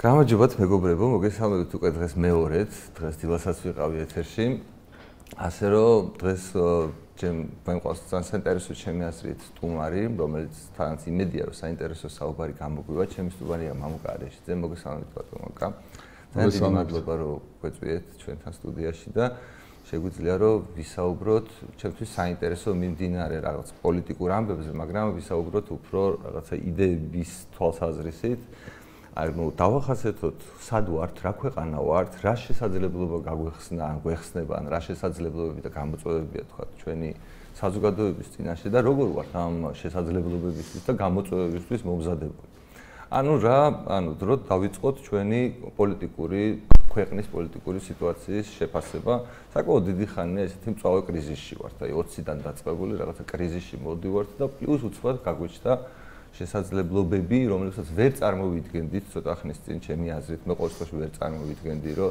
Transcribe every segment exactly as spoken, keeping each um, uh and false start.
გამარჯობათ მეგობრებო, მოგესალმებით უკვე დღეს მეორედ, დღეს დილასაც ვიყავი ეთერში. ასე რომ დღეს ჩემ მყავს ძალიან საინტერესო ჩემი აზრით სტუმარი, რომელიც თანაც იმედია რომ საინტერესო საუბარი გამოგვივა. ჩემი სტუმარია მამუკა არეშიძე, მოგესალმებით ბატონო მამუკა. ძალიან დიდი მადლობა რომ გვეწვიეთ ჩვენთან სტუდიაში და შეგვიძლია რომ ვისაუბროთ ჩემთვის საინტერესო მიმდინარე რაღაც პოლიტიკურ ამბებზე, მაგრამ ვისაუბროთ უფრო რაღაცა იდეების თვალსაზრისით. აი ნუ დავახასიათოთ სად ვართ, რა ქვეყანა ვართ, რა შესაძლებლობა გაგვეხსნა, ან გვეხსნება, ან რა შესაძლებლობები და გამოწვევებია თქვა ჩვენი საზოგადოების წინაშე და როგორ ვართ ამ შესაძლებლობებისთვის და გამოწვევებისთვის მომზადებული. ანუ რა, ანუ დრო დავიწყოთ ჩვენი პოლიტიკური ქვეყნის პოლიტიკური სიტუაციის შეფასება. საკმაოდ დიდი ხანია ესეთი მწვავე კრიზისში ვართ, აი ოციდან დაწყებული რაღაცა კრიზისში მოდივართ და პლუს უცბად გაგვიჩნდა შესაძლებლობები, რომლებსაც ვერ წარმოვიდგენდით ცოტა ხნის წინ ჩემი აზრით, მე ყოველ შემთხვევაში ვერ წარმოვიდგენდი, რომ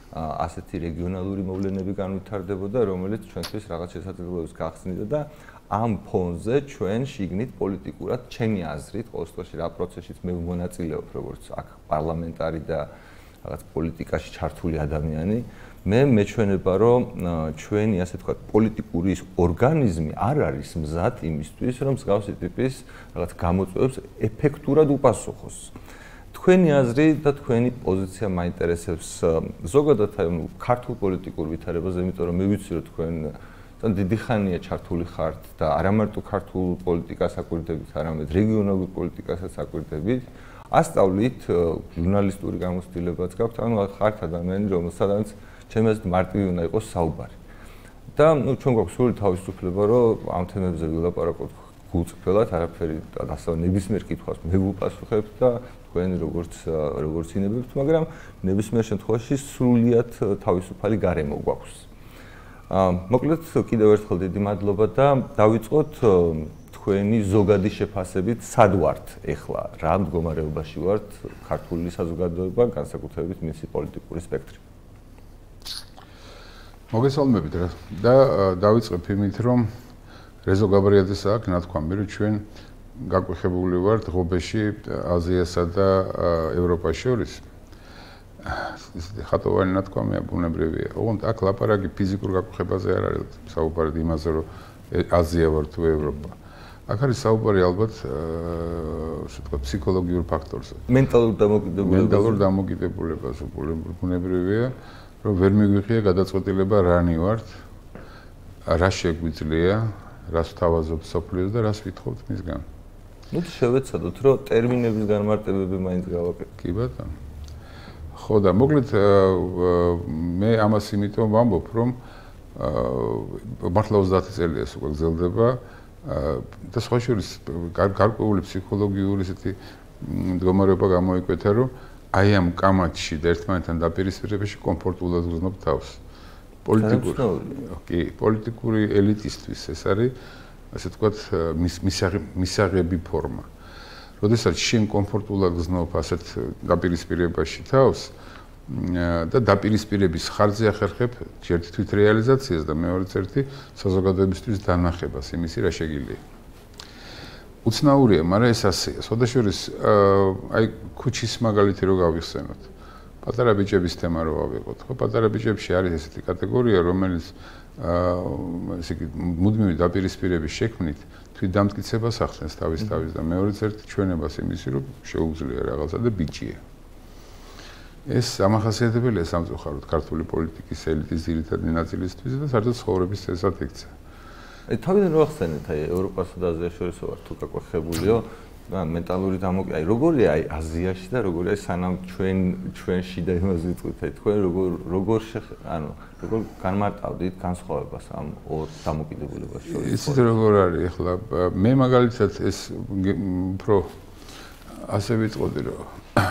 ასეთი რეგიონალური მოვლენები განვითარდებოდა, რომელიც ჩვენთვის რაღაც შესაძლებლობებს გახსნიდა და ამ ფონზე ჩვენ შიგნით პოლიტიკურად ჩემი აზრით, ყოველ შემთხვევაში რა პროცესშიც მე ვმონაწილეობ, როგორც აქ პარლამენტარი და რაღაც პოლიტიკაში ჩართული ადამიანი, მე მეჩვენება, რომ ჩვენი ასე თქვა პოლიტიკური ორგანიზმი არ არის მზად იმისთვის, რომ მსგავსი ტიპის რაღაც გამოწვევებს ეფექტურად უპასუხოს. თქვენი აზრი და თქვენი პოზიცია მაინტერესებს ზოგადად აი ქართულ პოლიტიკურ ვითარებაზე, იმიტომ რომ მე ვიცი რომ თქვენ თან დიდი ხანია ჩართული ხართ და არა მარტო ქართულ პოლიტიკას აკვირდებით, არამედ რეგიონალურ პოლიტიკასაც აკვირდებით. ასწავლით ჟურნალისტური გამოცდილებაც გაქვთ, ანუ ხართ ადამიანი, რომელსაც ჩემი აზრით მარტივი უნდა იყოს საუბარი. და ნუ ჩვენ გვაქვს სრული თავისუფლება, რომ ამ თემებზე ვილაპარაკოთ გულწრფელად, არაფერი დასავ ნებისმიერ კითხვას მე ვუპასუხებ და თქვენ როგორც როგორც ინებებთ, მაგრამ ნებისმიერ შემთხვევაში სრულიად თავისუფალი გარემო გვაქვს. მოკლედ კიდევ ერთხელ დიდი მადლობა და დავიწყოთ თქვენი ზოგადი შეფასებით სად ვართ ეხლა, რა მდგომარეობაში ვართ ქართული საზოგადოება, განსაკუთრებით მისი პოლიტიკური სპექტრი. მოგესალმებით და დავიწყებ იმით, რომ რეზო გაბრიაძეს აქ ნათქვამი, რომ ჩვენ გაკვეხებული ვართ ღობეში აზიასა და ევროპას შორის. ისეთი ხატოვანი ნათქვამია, ბუნებრივია. ოღონდ აქ ლაპარაკი ფიზიკურ გაკვეხებაზე არ არის, საუბარი იმაზე, რომ აზია ვარ თუ ევროპა. აქ არის საუბარი ალბათ ასე ვთქვა ფსიქოლოგიურ ფაქტორზე. მენტალურ დამოკიდებულებაზე. მენტალურ დამოკიდებულებაზე ბუნებრივია. რომ ვერ მიგვიხია გადაწყვეტილება რანი ვართ, რა შეგვიძლია, რას თავაზობ სოფლიოს და რას ვითხოვთ მისგან. ნუ შევეცადოთ, რომ ტერმინების განმარტებები მაინც გავაკეთოთ. კი ბატონო. ხო და მოკლედ მე ამას იმიტომ ვამბობ, რომ მართლა ოცდაათი წელია უკვე გრძელდება და სხვა შორის გარკვეული ფსიქოლოგიური ესეთი მდგომარეობა გამოიკვეთა, რომ აი ამ კამათში და ერთმანეთთან დაპირისპირებაში კომფორტულად ვგრძნობ თავს. პოლიტიკური, კი, პოლიტიკური ელიტისთვის ეს არის, ასე ვთქვათ, მისაღები ფორმა. როდესაც შენ კომფორტულად გრძნობ ასეთ დაპირისპირებაში თავს და დაპირისპირების ხარჯზე ახერხებ ერთი თვით რეალიზაციას და მეორე ერთი საზოგადოებისთვის დანახებას იმისი რა შეგიძლია. უცნაურია, მაგრამ ეს ასეა. სხვადასხვა აი ქუჩის მაგალითი რო გავიხსენოთ. პატარა ბიჭების თემა რო ავიღოთ, ხო, პატარა ბიჭებში არის ესეთი კატეგორია, რომელიც ესე იგი მუდმივი დაპირისპირების შექმნით თვითდამტკიცებას ახდენს თავის თავის და მეორე ერთი ჩვენებას იმისი, რომ შეუძლია რაღაცა და ბიჭია. ეს ამახასიათებელია სამწუხაროდ ქართული პოლიტიკის ელიტის ძირითადი ნაწილისთვის და საერთოდ ცხოვრების წესად იქცა. აი თავიდან რო ახსენეთ, აი ევროპასა და აზიას შორის ვარ თუ გაკვეხებულიო, მენტალური დამოკიდებული, აი როგორია აი აზიაში და როგორია სანამ ჩვენ ჩვენში და იმას ვიტყვით, აი თქვენ როგორ როგორ ანუ როგორ განმარტავდით განსხვავებას ამ ორ დამოკიდებულებას შორის? ისიც როგორ არის ახლა მე მაგალითად ეს უფრო ასე ვიტყოდი, რომ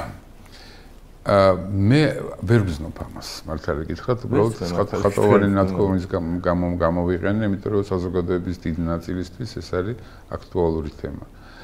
მე ვერ ვგზნობ ამას, მართალი გითხრათ, უბრალოდ ხატოვანი ნათქვამის გამო გამოვიყენე, იმიტომ რომ საზოგადოების დიდი ნაწილისთვის ეს არის აქტუალური თემა.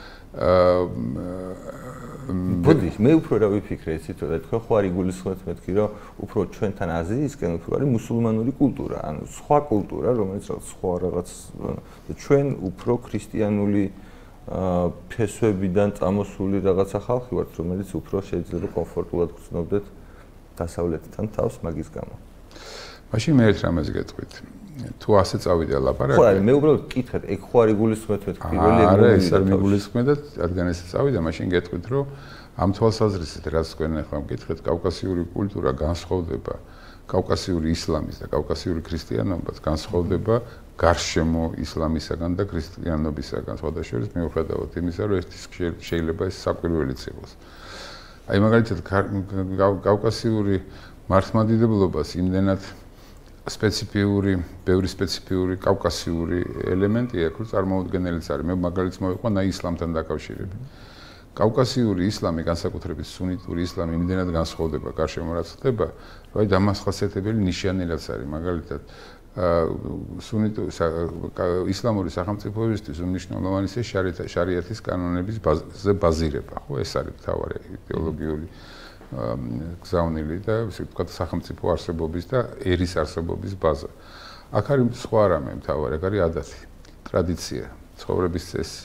ბოდი, მე უფრო რა ვიფიქრე, იცით, რომ თქვენ ხო არ იგულისხმებთ მეთქი, რომ უფრო ჩვენთან აზიისკენ უფრო არის მუსულმანური კულტურა, ანუ სხვა კულტურა, რომელიც სხვა რაღაც ჩვენ უფრო ქრისტიანული ფესვებიდან წამოსული რაღაცა ხალხი ვართ, რომელიც უფრო შეიძლება კომფორტულად გრძნობდეთ დასავლეთთან თავს მაგის გამო. მაშინ მე ერთ რამეს გეტყვით. თუ ასე წავიდა ლაპარაკი. ხო, აი მე უბრალოდ კითხეთ, ეგ ხო არ იგულისხმეთ მე პირველი ეგ არა, ეს არ მიგულისხმეთ და რადგან ესე წავიდა, მაშინ გეტყვით, რომ ამ თვალსაზრისით რაც თქვენ ახლა მკითხეთ, კავკასიური კულტურა განსხვავდება კავკასიური ისლამის და კავკასიური ქრისტიანობაც განსხვავდება გარშემო ისლამისაგან და ქრისტიანობისაგან. სხვადასხვა მიუხედავად იმისა, რომ ერთის შეიძლება ეს საკვირველიც იყოს. აი მაგალითად კავკასიური მართლმადიდებლობას იმდენად სპეციფიური, ბევრი სპეციფიური კავკასიური ელემენტი აქვს, რომ წარმოუდგენელიც არის. მე მაგალითს მოვიყვანა ისლამთან დაკავშირებით. კავკასიური ისლამი, განსაკუთრებით სუნიტური ისლამი იმდენად განსხვავდება გარშემო რაც ხდება, რომ აი დამახასიათებელი ნიშანი რაც არის. მაგალითად სუნიტური ისლამური სახელმწიფოებისთვის უმნიშვნელოვანესია შარიათის კანონების ბაზირება, ხო, ეს არის მთავარი იდეოლოგიური გზავნილი და ასე ვთქვათ სახელმწიფო არსებობის და ერის არსებობის ბაზა. აქ არის სხვა რამე მთავარი, აქ არის ადათი, ტრადიცია, ცხოვრების წესი.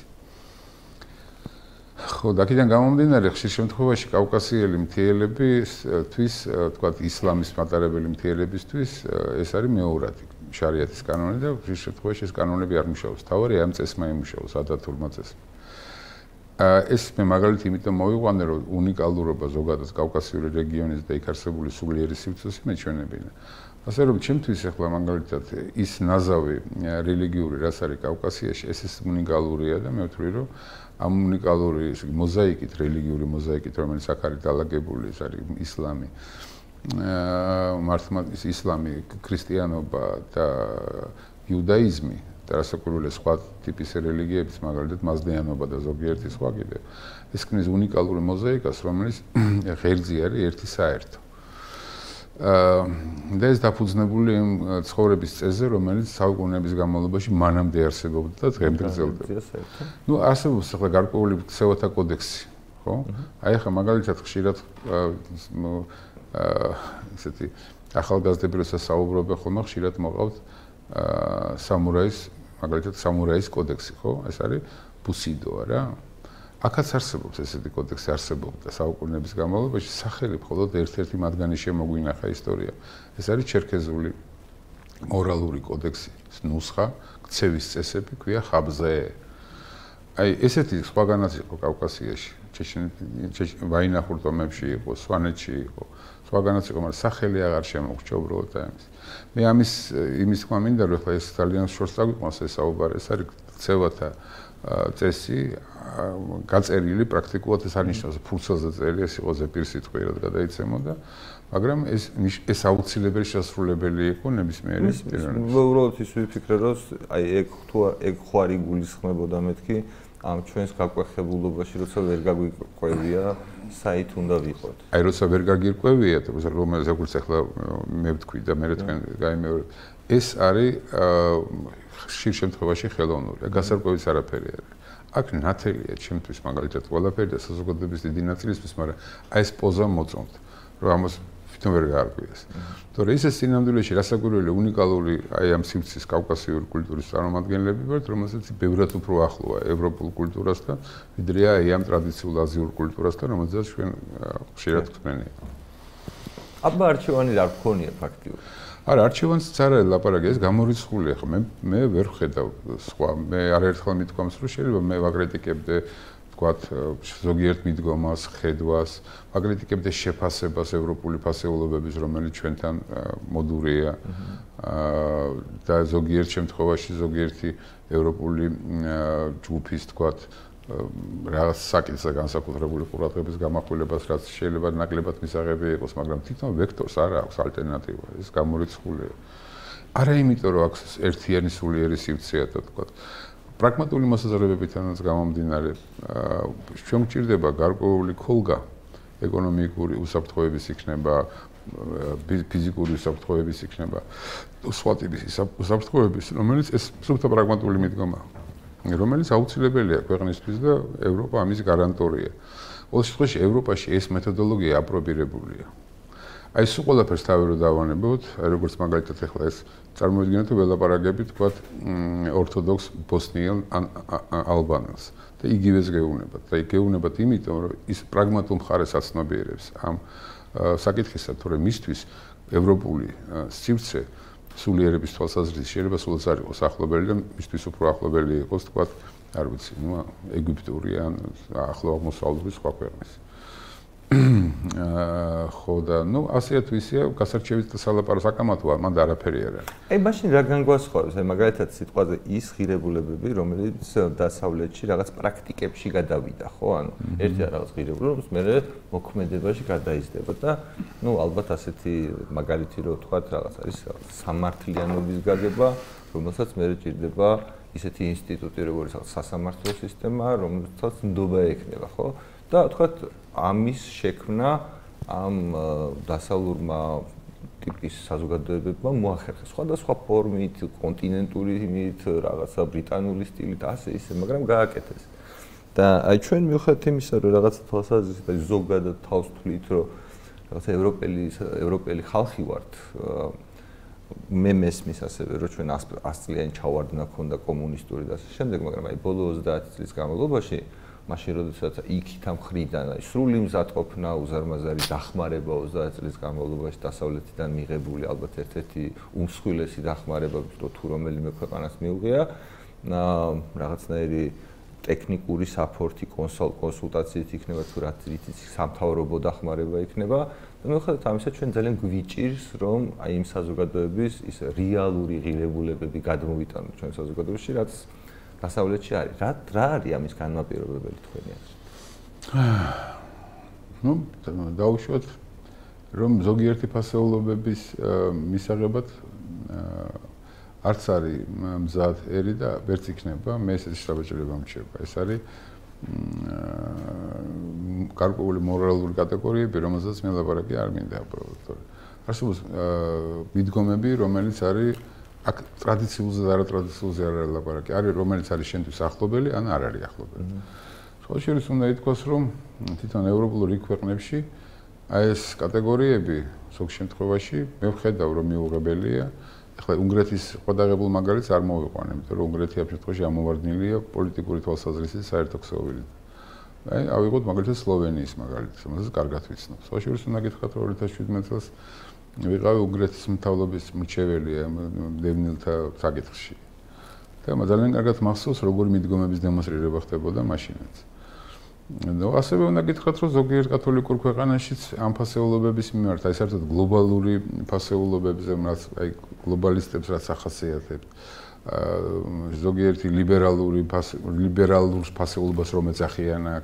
ხო, აქედან გამომდინარე, ხშირ შემთხვევაში კავკასიელი მთიელებისთვის, ვთქვათ, ისლამის მატარებელი მთიელებისთვის ეს არის მეორადი შარიათის კანონი და ხშირ შემთხვევაში ეს კანონები არ მუშაობს. თავარი ამ წესმა იმუშაოს, ადათურმა წესმა. ეს მე მაგალითად იმიტომ მოვიყვანე, რომ უნიკალურობა ზოგადად კავკასიური რეგიონის და იქ არსებული სულიერი სივრცე მეჩვენებინა. ასე რომ ჩემთვის ახლა მაგალითად ის ნაზავი რელიგიური, რაც არის კავკასიაში, ეს ის უნიკალურია და მე ვთვლი, რომ ამ უნიკალური მოზაიკით, რელიგიური მოზაიკით, რომელიც აქ არის დალაგებული, ეს არის ისლამი, მართლმადიდებლობა, ისლამი, ქრისტიანობა და იუდაიზმი და რასაკვირველია სხვა ტიპის რელიგიების, მაგალითად მაზდეანობა და ზოგიერთი სხვა კიდე. ეს ქმნის უნიკალური მოზაიკას, რომელიც ღერძი არის ერთი საერთო. და ეს დაფუძნებული იმ ცხოვრების წესზე, რომელიც საუკუნეების განმავლობაში მანამდე არსებობდა და დღემდე გრძელდება. ნუ არსებობს ახლა გარკვეული ქცევათა კოდექსი, ხო? აი ახლა მაგალითად ხშირად ესეთი ახალგაზრდებისა საუბრობენ ხოლმე, ხშირად მოყავთ სამურაის, მაგალითად სამურაის კოდექსი, ხო? ეს არის ბუსიდო რა. აქაც არსებობს ესეთი კოდექსი, არსებობდა საუკუნეების განმავლობაში, სახელი მხოლოდ ერთ-ერთი მათგანი შემოგვინახა ისტორია. ეს არის ჩერქეზული მორალური კოდექსი, ნუსხა, ქცევის წესები, ქვია ხაბზე. აი ესეთი სხვაგანაც იყო კავკასიაში, ვაინახურ ტომებში იყო, სვანეთში იყო, სხვაგანაც იყო, მაგრამ სახელი აღარ შემოგვჭა უბრალოდ ამის. მე ამის იმის თქმა მინდა, რომ ახლა ეს ძალიან შორს წაგვიყვანს ეს საუბარი, ეს არის ქცევათა წესი გაწერილი პრაქტიკულად ეს არნიშნავს ფურცელზე წერილი, ეს იყო ზეპირ სიტყვიერად გადაიცემოდა, მაგრამ ეს ეს აუცილებელი შესრულებელი იყო ნებისმიერი პიროვნების. მე უბრალოდ ის ვიფიქრე, რომ აი ეგ თუ ეგ ხო არ იგულისხმებოდა მეთქი ამ ჩვენს გაკვეხებულობაში, როცა ვერ გაგვიყვევია, საით უნდა ვიყოთ. აი როცა ვერ გაგირკვევია, რომელიც როგორც ახლა მე ვთქვი და მე თქვენ გაიმეორებ, ეს არის ხშირ შემთხვევაში ხელოვნური, გასარკვევის არაფერი არის. აქ ნათელია ჩემთვის მაგალითად ყველაფერი და საზოგადოების დიდი ნაწილისთვის, მაგრამ აი ეს პოზა მოწონთ, რომ ამას თვითონ ვერ გაარკვიეს. თორე ისე სინამდვილეში რასაკვირველი უნიკალური აი ამ სივრცის კავკასიური კულტურის წარმომადგენლები ვართ, რომელსაც ბევრად უფრო ახლოა ევროპულ კულტურასთან, ვიდრე აი ამ ტრადიციულ აზიურ კულტურასთან, რომელსაც ჩვენ ხშირად გვქმნით. აბა არჩევანი რა გქონია ფაქტიურად? არა, არჩევანიც არ არის ლაპარაკი, ეს გამორიცხულია ხო. მე მე ვერ ვხედავ სხვა, მე არაერთხელ მithქვამს, რომ შეიძლება მე ვაკრიტიკებდე, ვთქვათ, ზოგიერთ მიდგომას, ხედვას, ვაკრიტიკებდე შეფასებას ევროპული ფასეულობების, რომელიც ჩვენთან მოდურია. და ზოგიერთ შემთხვევაში ზოგიერთი ევროპული ჯგუფის, ვთქვათ, რაღაც საკითხზე განსაკუთრებული ყურადღების გამახვილებას, რაც შეიძლება ნაკლებად მისაღები იყოს, მაგრამ თვითონ ვექტორს არ აქვს ალტერნატივა, ეს გამორიცხულია. არა იმიტომ, რომ აქვს ერთიანი სულიერი სივრცეა და თქვა, პრაგმატული მოსაზრებებითაც გამომდინარე, ჩვენ გვჭირდება გარკვეული ქოლგა, ეკონომიკური უსაფრთხოების იქნება, ფიზიკური უსაფრთხოების იქნება, სხვა ტიპის უსაფრთხოების, რომელიც ეს სულთა პრაგმატული მიდგომაა. რომელიც აუცილებელია ქვეყნისთვის და ევროპა ამის გარანტორია. ყოველ შემთხვევაში ევროპაში ეს მეთოდოლოგია აპრობირებულია. აი სულ ყველაფერს თავი რო დავანებოთ, აი როგორც მაგალითად ახლა ეს წარმოვიდგინოთ ველაპარაკებით თქვათ ორთოდოქს ბოსნიელ ალბანელს და იგივეს გეუბნებათ. და გეუბნებათ იმიტომ რომ ის პრაგმატულ მხარეს აცნობიერებს ამ საკითხისა, თუ რომ მისთვის ევროპული სივრცე სულიერების თვალსაზრისით შეიძლება სულაც არ იყოს ახლობელი და მისთვის უფრო ახლობელი იყოს თქვათ, არ ვიცი, ნუ ეგვიპტური ან ახლო აღმოსავლური სხვა ქვეყნის. აა ხო და ნუ ასე თუ ისეა გასარჩევით სალაპარო საკამათოა, მანდ არაფერი არ არის. აი მაშინ რა განგვასხვავებს? აი მაგალითად სიტყვაზე ის ღირებულებები, რომელიც დასავლეთში რაღაც პრაქტიკებში გადავიდა, ხო? ანუ ერთი რაღაც ღირებულება, რომელიც მე მოქმედებაში გადაიზრდება და ნუ ალბათ ასეთი მაგალითი რო ვთქვათ, რაღაც არის სამართლიანობის გაგება, რომელსაც მე ჭირდება ისეთი ინსტიტუტი, როგორც სასამართლო სისტემა, რომელსაც ნდობა ექნება, ხო? და თქვათ ამის შექმნა ამ დასავლურმა ტიპის საზოგადოებებმა მოახერხეს სხვადასხვა ფორმით, კონტინენტური იმით, რაღაცა ბრიტანული სტილით, ასე ისე, მაგრამ გააკეთეს. და აი ჩვენ მივხვდით იმისა, რომ რაღაცა თვალსაზრისით და ზოგადად თავს თვლით, რომ რაღაცა ევროპელი ევროპელი ხალხი ვართ. მე მესმის ასევე, რომ ჩვენ ას წლიანი ჩავარდნა ქონდა კომუნისტური და ასე შემდეგ, მაგრამ აი ბოლო ოცდაათი წლის განმავლობაში მაშინ როდესაც იქით ამ მხრიდან აი სრული მზადყოფნა, უზარმაზარი დახმარება ოცდაათი წლის განმავლობაში დასავლეთიდან მიღებული ალბათ ერთ-ერთი უმსხვილესი დახმარება, თუ რომელიმე ქვეყანას მიუღია, რაღაცნაირი ტექნიკური საფორტი, კონსულტაციით იქნება თუ რა თვითი სამთავრობო დახმარება იქნება და მიუხედავად ამისა ჩვენ ძალიან გვიჭირს რომ აი იმ საზოგადოების ის რეალური ღირებულებები გადმოვიტანოთ ჩვენ საზოგადოებაში, რაც დასავლეთში არის. რა რა არის ამის განმაპირობებელი თქვენი აზრით? ნუ დაუშვათ რომ ზოგიერთი ფასეულობების მისაღებად არც არის მზად ერი და ვერც იქნება მე ესეთი შრაბაჭრება მრჩება. ეს არის გარკვეული მორალური კატეგორიები, რომელზეც მე ლაპარაკი არ მინდა უბრალოდ. არსებობს მიდგომები, რომელიც არის აქ ტრადიციულზე და არატრადიციულზე არ არის ლაპარაკი. არის რომელიც არის შენთვის ახლობელი, ან არ არის ახლობელი. სხვა შორის უნდა ითქვას, რომ თვითონ ევროპულ რიგ ქვეყნებში აი ეს კატეგორიები ზოგ შემთხვევაში მე ვხედავ, რომ მიუღებელია. ახლა უნგრეთის ყოდაღებულ მაგალითს არ მოვიყვან, იმიტომ რომ უნგრეთი ამ შემთხვევაში ამოვარდნილია პოლიტიკური თვალსაზრისით საერთო ქსოვილი. აი, ავიღოთ მაგალითად სლოვენიის მაგალითს, რომელსაც კარგად ვიცნობ. სხვა შორის უნდა გითხრათ, რომ ორი ათას შვიდმეტ წელს ვიყავი უნგრეთის მთავრობის მრჩეველი დევნილთა საკითხში. და ძალიან კარგად მახსოვს, როგორი მიდგომების დემონსტრირება ხდებოდა მაშინაც. ნუ ასევე უნდა გითხრათ, რომ ზოგიერთ კათოლიკურ ქვეყანაშიც ამ ფასეულობების მიმართ, აი საერთოდ გლობალური ფასეულობებზე, რაც აი გლობალისტებს რაც ახასიათებთ, ზოგიერთი ლიბერალური ლიბერალურ ფასეულობას რომ ეძახიან აქ,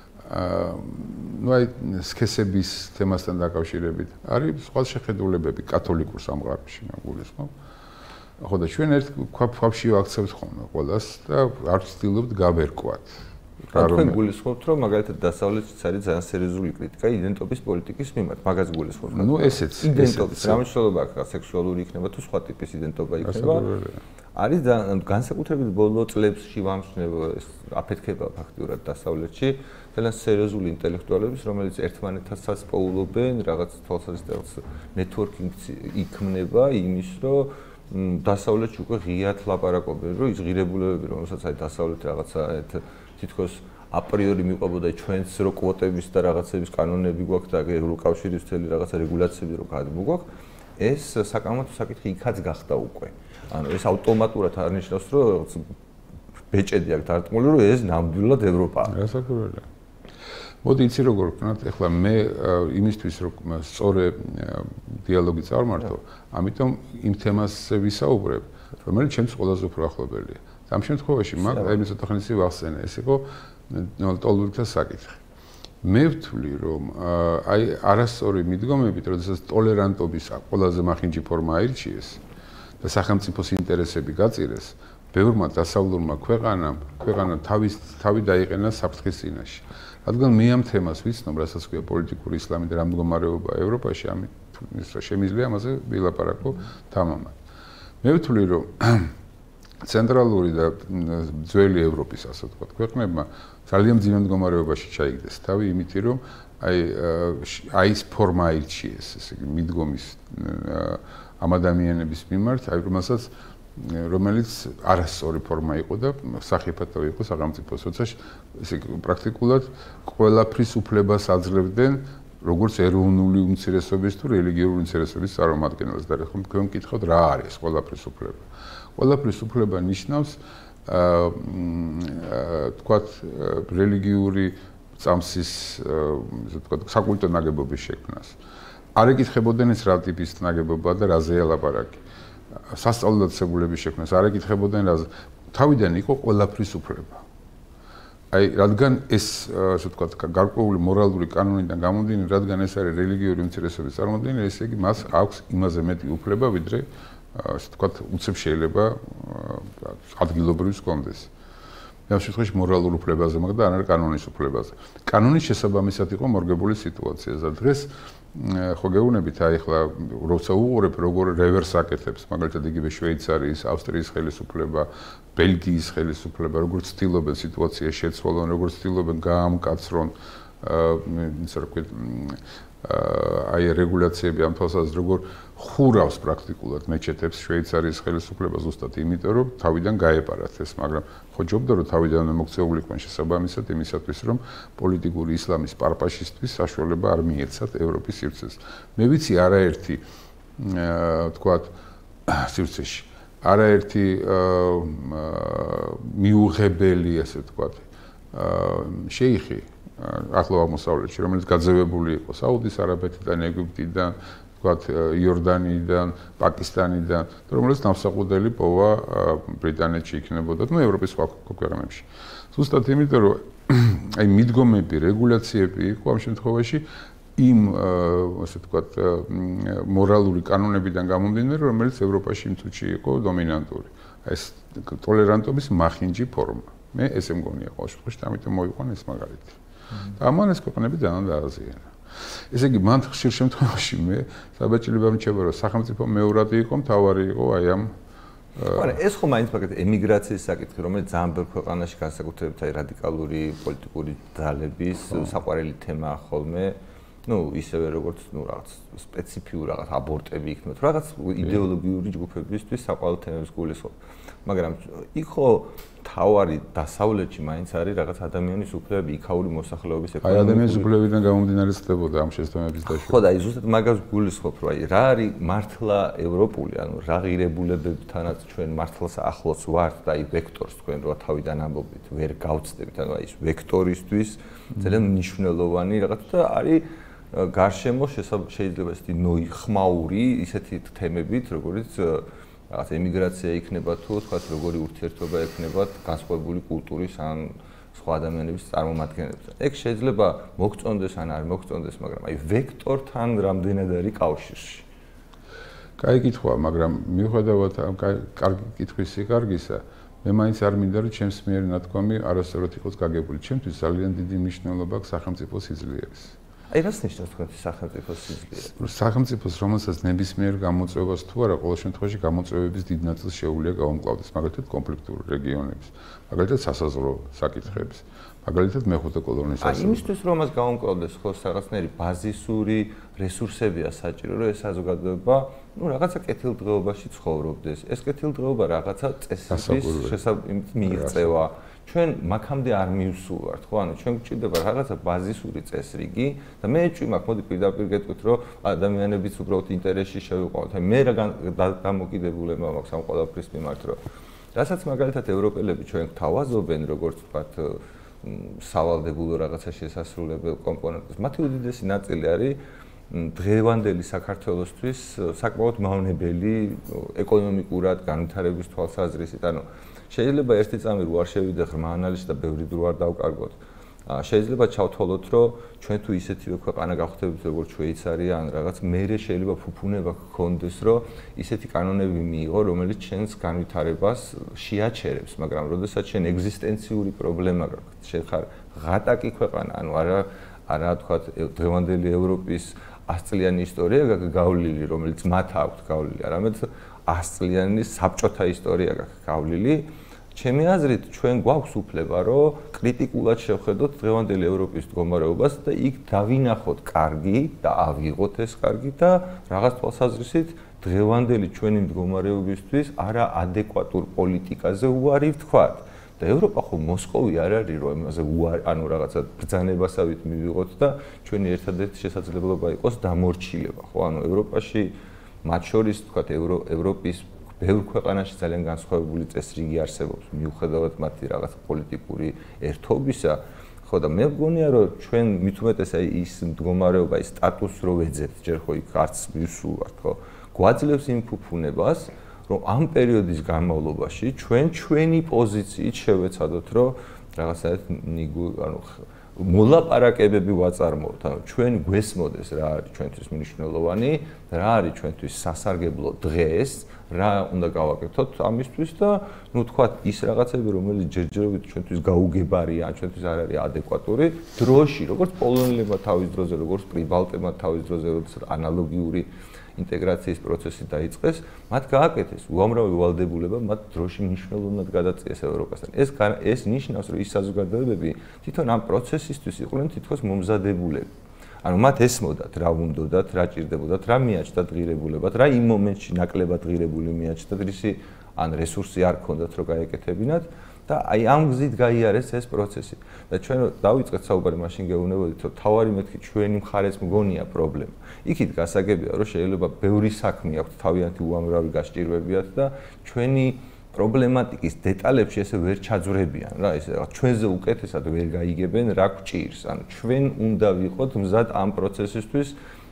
ნუ აი სქესების თემასთან დაკავშირებით, არის სხვა შეხედულებები კათოლიკურ სამყაროში, მოგულისხმობ. ხო და ჩვენ ერთ ქვაფში ვაქცევთ ხოლმე ყველას და არ ვცდილობთ გავერკვათ. თქვენ გულისხმობთ, რომ მაგალითად დასავლეთში არის ძალიან სერიოზული კრიტიკა იდენტობის პოლიტიკის მიმართ, მაგას გულისხმობთ. ნუ ესეც, იდენტობის, რა მნიშვნელობა აქვს, სექსუალური იქნება თუ სხვა ტიპის იდენტობა იქნება. არის განსაკუთრებით ბოლო წლებში ვამჩნევ ეს აფეთქება ფაქტურად დასავლეთში ძალიან სერიოზული ინტელექტუალების, რომელიც ერთმანეთსაც პოულობენ, რაღაც თვალსაზრისით ნეტვორკინგ იქმნება იმის, რომ დასავლეთში უკვე ღიად ლაპარაკობენ, რომ ის ღირებულებები, რომელსაც აი დასავლეთი რაღაცა თითქოს აპრიორი მიყვებოდა ჩვენს რო კვოტების და რაღაცების კანონები გვაქვს და ევროკავშირის მთელი რაღაცა რეგულაციები რო გადმოგვაქვს, ეს საკამათო საკითხი იქაც გახდა უკვე. ანუ ეს ავტომატურად არნიშნავს, რომ ბეჭედი აქვს დარტყმული, რომ ეს ნამდვილად ევროპაა. რასაკვირველია. მოდი იცი როგორ ვქნათ, ეხლა მე იმისთვის რომ სწორი დიალოგი წარმართო, ამიტომ იმ თემაზე ვისაუბრებ, რომელიც ჩემს ყველაზე უფრო ახლობელია. ამ შემთხვევაში მაგ აი მე ცოტა ხნის ვახსენე, ეს იყო ტოლერანტთა საკითხი. მე ვთვლი, რომ აი არასწორი მიდგომებით, როდესაც ტოლერანტობის ყველაზე მახინჯი ფორმა აირჩიეს და სახელმწიფოს ინტერესები გაწირეს, ბევრმა დასავლურმა ქვეყანამ, ქვეყანა თავის თავი დაიყენა საფრთხის წინაშე. რადგან მე ამ თემას ვიცნობ, რასაც ქვია პოლიტიკური ისლამი და რა მდგომარეობა ევროპაში, ამით შემიძლია ამაზე ვილაპარაკო თამამად. მე ვთვლი, რომ ცენტრალური და ძველი ევროპის ასე ვთქვათ ქვეყნებმა ძალიან მძიმე მდგომარეობაში ჩაიგდეს თავი, იმიტომ რომ აი აი ეს ფორმა აირჩიეს, ესე იგი მიდგომის ამ ადამიანების მიმართ, აი რომელსაც რომელიც არასწორი ფორმა იყო და სახიფათო იყო სახელმწიფოს, როცა ესე იგი პრაქტიკულად ყველაფრის უფლებას აძლევდნენ როგორც ეროვნული უმცირესობის თუ რელიგიური უმცირესობის წარმომადგენელს და ხომ თქვენ მკითხავთ რა არის ყველაფრის უფლება. ყველაფრის უფლება ნიშნავს აა თქვათ რელიგიური წამსის ესე თქვათ საკულტო ნაგებობის შექმნას. არ ეკითხებოდნენ ეს რა ტიპის ნაგებობაა და რაზეა ლაპარაკი. სასწავლო დაწესებულების შექმნას არ ეკითხებოდნენ რა თავიდან იყო ყველაფრის უფლება. აი რადგან ეს ასე ვთქვათ გარკვეული მორალური კანონიდან გამომდინარე, რადგან ეს არის რელიგიური უმცირესობის წარმოადგენელი, ესე იგი მას აქვს იმაზე მეტი უფლება, ვიდრე ასე ვთქვათ უცებ შეიძლება ადგილობრივს კონდეს. ამ შემთხვევაში მორალურ უფლებაზე მაგ და არა კანონის უფლებაზე. კანონის შესაბამისად იყო მორგებული სიტუაცია და დღეს ხო გეუბნებით აი ახლა როცა უყურებ როგორ რევერს აკეთებს მაგალითად იგივე შვეიცარიის, ავსტრიის ხელისუფლება, ბელგიის ხელისუფლება როგორ ცდილობენ სიტუაცია შეცვალონ, როგორ ცდილობენ გაამკაცრონ ისე რა ვქვით აი რეგულაციები ამ თვალსაზრისით როგორ ხურავს პრაქტიკულად მეჩეთებს შვეიცარიის ხელისუფლება ზუსტად იმიტომ რომ თავიდან გაეპარათ ეს, მაგრამ ხო ჯობდა რომ თავიდანვე მოქცეულიყვნენ შესაბამისად იმისათვის რომ პოლიტიკური ისლამის პარპაშისთვის საშუალება არ მიეცათ ევროპის სივრცეს. მე ვიცი არაერთი ვთქვათ სივრცეში არაერთი მიუღებელი ასე ვთქვათ შეიხი ახლო აღმოსავლეთში რომელიც გაძევებული იყო საუდის არაბეთიდან, ეგვიპტიდან, ვთქვათ იორდანიიდან, პაკისტანიდან, რომელიც ნავსაყუდელი პოვა ბრიტანეთში იქნებოდა, ну ევროპის სხვა ქვეყნებში. ზუსტად იმიტომ რომ აი მიდგომები, რეგულაციები იყო ამ შემთხვევაში იმ ასე ვთქვათ მორალური კანონებიდან გამომდინარე, რომელიც ევროპაში იმ წუთში იყო დომინანტური. აი ეს ტოლერანტობის მახინჯი ფორმა. მე ესე მგონია ყოველ შემთხვევაში, ამიტომ მოიყვანა ეს მაგალითი. და ამან ეს ქვეყნები ძალიან დააზიანა. ესე იგი, მან ხშირ შემთხვევაში მე საბაჭილება მრჩება, რომ სახელმწიფო მეურადი იყო, მთავარი იყო აი ამ არა, ეს ხო მაინც მაგათ ემიგრაციის საკითხი, რომელიც ძალიან ბევრ ქვეყანაში განსაკუთრებით აი რადიკალური პოლიტიკური ძალების საყვარელი თემაა ხოლმე. ну, ისევე როგორც, ну, რაღაც სპეციფიური რაღაც აბორტები იქნება, თუ რაღაც იდეოლოგიური ჯგუფებისთვის საყვარელ თემებს გულისხმობ. მაგრამ იქ ხო თავარი დასავლეთში მაინც არის რაღაც ადამიანის უფლებები, იქაური მოსახლეობის ეკონომიკური. აი ადამიანის უფლებებიდან გამომდინარე ხდებოდა ამ შეცდომების დაშვება. ხო და აი ზუსტად მაგას გულისხმობ, რომ აი რა არის მართლა ევროპული, ანუ რა ღირებულებებთანაც ჩვენ მართლაც ახლოს ვართ და აი ვექტორს თქვენ რა თავიდან ამბობთ, ვერ გავწდებით, ანუ აი ეს ვექტორისთვის ძალიან მნიშვნელოვანი რაღაც და არის გარშემო შეიძლება ესეთი ნოი ხმაური ისეთი თემებით, როგორც რაღაც ემიგრაცია იქნება თუ თქვა როგორი ურთიერთობა ექნება განსხვავებული კულტურის ან სხვა ადამიანების წარმომადგენლებს. ეგ შეიძლება მოგწონდეს ან არ მოგწონდეს, მაგრამ აი ვექტორთან რამდენად არის კავშირში. კაი კითხვაა, მაგრამ მიუხედავად ამ კარგი კითხვის სიკარგისა, მე მაინც არ მინდა რომ ჩემს მიერ ნათქვამი არასწორად იყოს გაგებული. ჩემთვის ძალიან დიდი მნიშვნელობა აქვს სახელმწიფოს სიძლიერის. აი რას ნიშნავს თქვენი სახელმწიფოს სიძლიერე? სახელმწიფოს რომელსაც ნებისმიერ გამოწვევას თუ არა, ყოველ შემთხვევაში გამოწვევების დიდ ნაწილს შეუძლია გაუმკლავდეს, მაგალითად კონფლიქტურ რეგიონებს, მაგალითად სასაზღვრო საკითხებს, მაგალითად მეხუთე კოლონის აი იმისთვის რომ მას გაუმკლავდეს, ხო რაღაცნაირი ბაზისური რესურსებია საჭირო, რომ ეს საზოგადოება, ну, რაღაცა კეთილდღეობაში ცხოვრობდეს. ეს კეთილდღეობა რაღაცა წესების შესაბამისად მიიღწევა. ჩვენ მაგამდე არ მივსულვართ, ხო? ანუ ჩვენ გვჭირდება რაღაცა ბაზისური წესრიგი და მე ეჭვი მაქვს, მოდი პირდაპირ გეტყვით, რომ ადამიანებიც უბრალოდ ინტერესში შევიყვანოთ. აი მე რა დამოკიდებულება მაქვს ამ ყველაფრის მიმართ, რომ რასაც მაგალითად ევროპელები ჩვენ გვთავაზობენ, როგორც ვთქვათ, სავალდებულო რაღაცა შესასრულებელ კომპონენტს, მათი უდიდესი ნაწილი არის დღევანდელი საქართველოსთვის საკმაოდ მავნებელი ეკონომიკურად განვითარების თვალსაზრისით, ანუ შეიძლება ერთი წამი რო არ შევიდე ღრმა ანალიზში და ბევრი დრო არ დავკარგოთ. შეიძლება ჩავთვალოთ, რომ ჩვენ თუ ისეთივე ქვეყანა გავხდებით, როგორც შვეიცარია ან რაღაც, მერე შეიძლება ფუფუნება გქონდეს, რომ ისეთი კანონები მიიღო, რომელიც ჩვენს განვითარებას შეაჩერებს, მაგრამ როდესაც ჩვენ ეგზისტენციური პრობლემა გაქვს, შენ ხარ ღატაკი ქვეყანა, ანუ არა არა თქვათ დღევანდელი ევროპის ას წლიანი ისტორია გავლილი, რომელიც მათ აქვთ გავლილი, არამედ ას წლიანი საბჭოთა ისტორია გაქვს გავლილი. ჩემი აზრით, ჩვენ გვაქვს უფლება, რომ კრიტიკულად შევხედოთ დღევანდელი ევროპის მდგომარეობას და იქ დავინახოთ კარგი და ავიღოთ ეს კარგი და რაღაც თვალსაზრისით დღევანდელი ჩვენი მდგომარეობისთვის არაადეკვატურ პოლიტიკაზე უარი ვთქვათ. და ევროპა ხო მოსკოვი არ არის, რომ იმაზე უარი, ანუ რაღაცა ბრძანებასავით მივიღოთ და ჩვენი ერთადერთი შესაძლებლობა იყოს დამორჩილება, ხო? ანუ ევროპაში მათ შორის ვთქვათ, ევროპის ბევრ ქვეყანაში ძალიან განსხვავებული წესრიგი არსებობს, მიუხედავად მათი რაღაც პოლიტიკური ერთობისა. ხო და მე მგონია, რომ ჩვენ მით უმეტეს აი ის მდგომარეობა, ის სტატუსი რო ვეძებთ, ჯერ ხო იქ არც მისულ ვართ, ხო? გვაძლევს იმ ფუფუნებას, რომ ამ პერიოდის განმავლობაში ჩვენ ჩვენი პოზიციით შევეცადოთ, რომ რაღაცაერთ ანუ მოლაპარაკებები ვაწარმოოთ, ანუ ჩვენ გვესმოდეს რა არის ჩვენთვის მნიშვნელოვანი, რა არის ჩვენთვის სასარგებლო დღეს, რა უნდა გავაკეთოთ ამისთვის და ნუ თქვათ ის რაღაცები, რომელიც ჯერჯერობით ჩვენთვის გაუგებარია, ჩვენთვის არ არის ადეკვატური, დროში, როგორც პოლონელებმა თავის დროზე, როგორც პრიბალტებმა თავის დროზე, როდესაც ანალოგიური ინტეგრაციის პროცესი დაიწყეს, მათ გააკეთეს უამრავი ვალდებულება, მათ დროში მნიშვნელოვნად გადაწიეს ევროპასთან. ეს ეს ნიშნავს, რომ ის საზოგადოებები თვითონ ამ პროცესისთვის იყვნენ თითქოს მომზადებულები. ანუ მათ ესმოდათ რა უნდათ, რა ჭირდებოდათ, რა მიაჩნდათ ღირებულებად, რა იმ მომენტში ნაკლებად ღირებული მიაჩნდათ, რისი ან რესურსი არ ქონდათ, რომ გაეკეთებინათ და აი ამ გზით გაიარეს ეს პროცესი. და ჩვენ დავიწყეთ საუბარი, მაშინ გეუბნებოდით, რომ თავარი მეთქი ჩვენი მხარეს მგონია პრობლემა. იქით გასაგებია, რომ შეიძლება ბევრი საქმე აქვს თავიანთი უამრავი გასჭირვებიათ და ჩვენი პრობლემატიკის დეტალებში ესე ვერ ჩაძვრებიან რა, ესე რაღაც ჩვენზე უკეთესად ვერ გაიგებენ რა გვჭირს. ანუ ჩვენ უნდა ვიყოთ მზად ამ პროცესისთვის,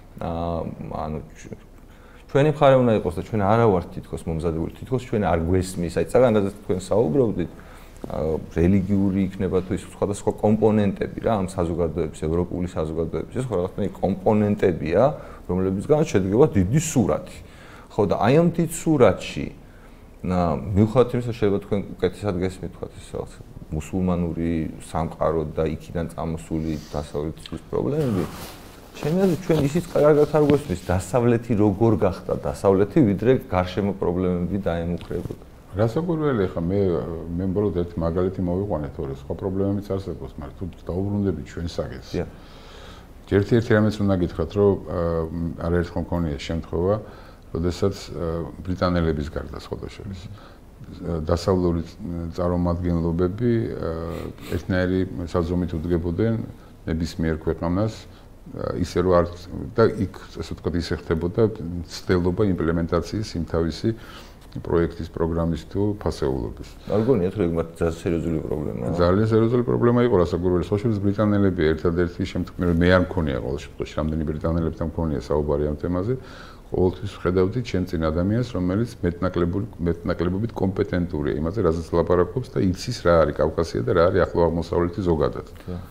ანუ ჩვენი მხარე უნდა იყოს და ჩვენ არა ვართ თითქოს მომზადებული, თითქოს ჩვენ არ გვესმის, აი წაგანადაც თქვენ საუბრობდით, რელიგიური იქნება თუ ის სხვადასხვა კომპონენტები რა ამ საზოგადოების, ევროპული საზოგადოების, ეს ხო რაღაცნაირი კომპონენტებია, რომლებიცგან შედგება დიდი სურათი. ხო და აი ამ დიდ სურათში მიუხედავად იმისა, შეიძლება თქვენ უკეთესად გესმით, თქვათ ეს რაღაც მუსულმანური სამყარო და იქიდან წამოსული დასავლეთის პრობლემები, ჩემი აზრით ჩვენ ისიც კარგად არ გვესმის დასავლეთი როგორ გახდა დასავლეთი, ვიდრე გარშემო პრობლემები დაემუქრებოდა. რასაკვირველია, ხა მე მე მგონი ერთ მაგალითი მოვიყვანე, თორე სხვა პრობლემებიც არსებობს, მაგრამ თუ დაუბრუნდებით ჩვენ საკითხს. ერთ-ერთი რამეც უნდა გითხრათ, რომ არაერთხელ მქონია შემთხვევა, როდესაც ბრიტანელების გარდა სხვა შორის დასავლური წარმომადგენლობები ერთნაირი საზომით უდგებოდნენ ნებისმიერ ქვეყანას ისე რომ არ და იქ ასე ვთქვათ ისე ხდებოდა ცდელობა იმპლემენტაციის იმ თავისი პროექტის პროგრამის თუ ფასეულობის. არ გონიათ რომ მათ ძალიან სერიოზული პრობლემაა. ძალიან სერიოზული პრობლემა იყო რასაკვირველია, სოციალიზ ბრიტანელები ერთადერთი შემთხვევაში მე არ მქონია ყოველ შემთხვევაში რამდენი ბრიტანელებთან მქონია საუბარი ამ თემაზე. ყოველთვის ხედავდით ჩემ წინ ადამიანს, რომელიც მეტნაკლებული მეტნაკლებობით კომპეტენტურია იმაზე, რაზეც ლაპარაკობს და იცის რა არის კავკასია და რა არის ახლო აღმოსავლეთი ზოგადად.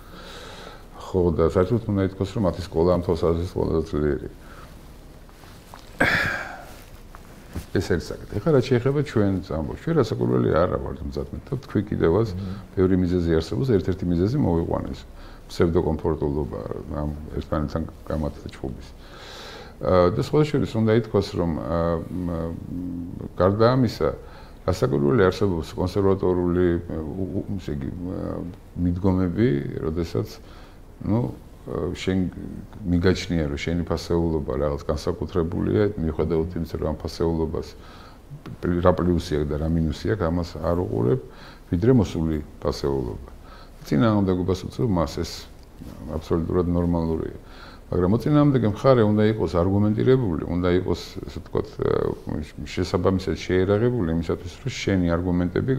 ხო და საერთოდ უნდა ითქვას, რომ მათი სკოლა ამ თვალსაზრისით ყველაზე ძლიერი. ეს არის საკითხი. ეხლა რა შეიძლება ჩვენ ამბობთ? ჩვენ რასაკვირველია არა ვართ მზადმეთ და თქვი კიდევაც ბევრი მიზეზი არსებობს, ერთ-ერთი მიზეზი მოვიყვანეს. ფსევდოკომფორტულობა ამ ერთმანეთთან გამართთა ჩხუბის. და სხვა შორის უნდა ითქვას, რომ გარდა ამისა, რასაკვირველია არსებობს კონსერვატორული ისე იგი მიდგომები, როდესაც ну შენ მიგაჩნია რომ შენი ფასეულობა რაღაც განსაკუთრებულია, მიუხედავად იმისა რომ ამ ფასეულობას რა პლუსია და რა მინუსია, ამას არ უყურებ, ვიდრე მოსული ფასეულობა. წინააღმდეგობას უწევ მას ეს აბსოლუტურად ნორმალურია. მაგრამ მოწინააღმდეგე მხარე უნდა იყოს არგუმენტირებული, უნდა იყოს ასე ვთქვათ შესაბამისად შეერაღებული იმისათვის რომ შენი არგუმენტები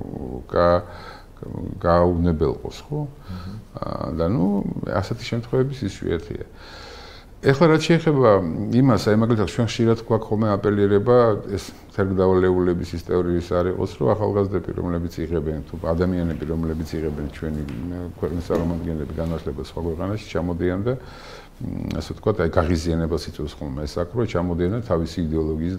გააუნებელყოს, ხო? და ნუ ასეთი შემთხვევების იშვიათია. ეხლა რაც შეეხება იმას, აი მაგალითად ჩვენ ხშირად გვაქვს ხოლმე აპელირება ეს თერგდავალეულების ის თეორიის არ იყოს, რომ ახალგაზრდები, რომლებიც იღებენ თუ ადამიანები, რომლებიც იღებენ ჩვენი ქვეყნის წარმომადგენლები განათლებას სხვა ქვეყანაში, ჩამოდიან და ასე ვთქვათ, აი გაღიზიანებას იწვევს ხოლმე ეს აქ, რომ ჩამოდიან და თავისი იდეოლოგიის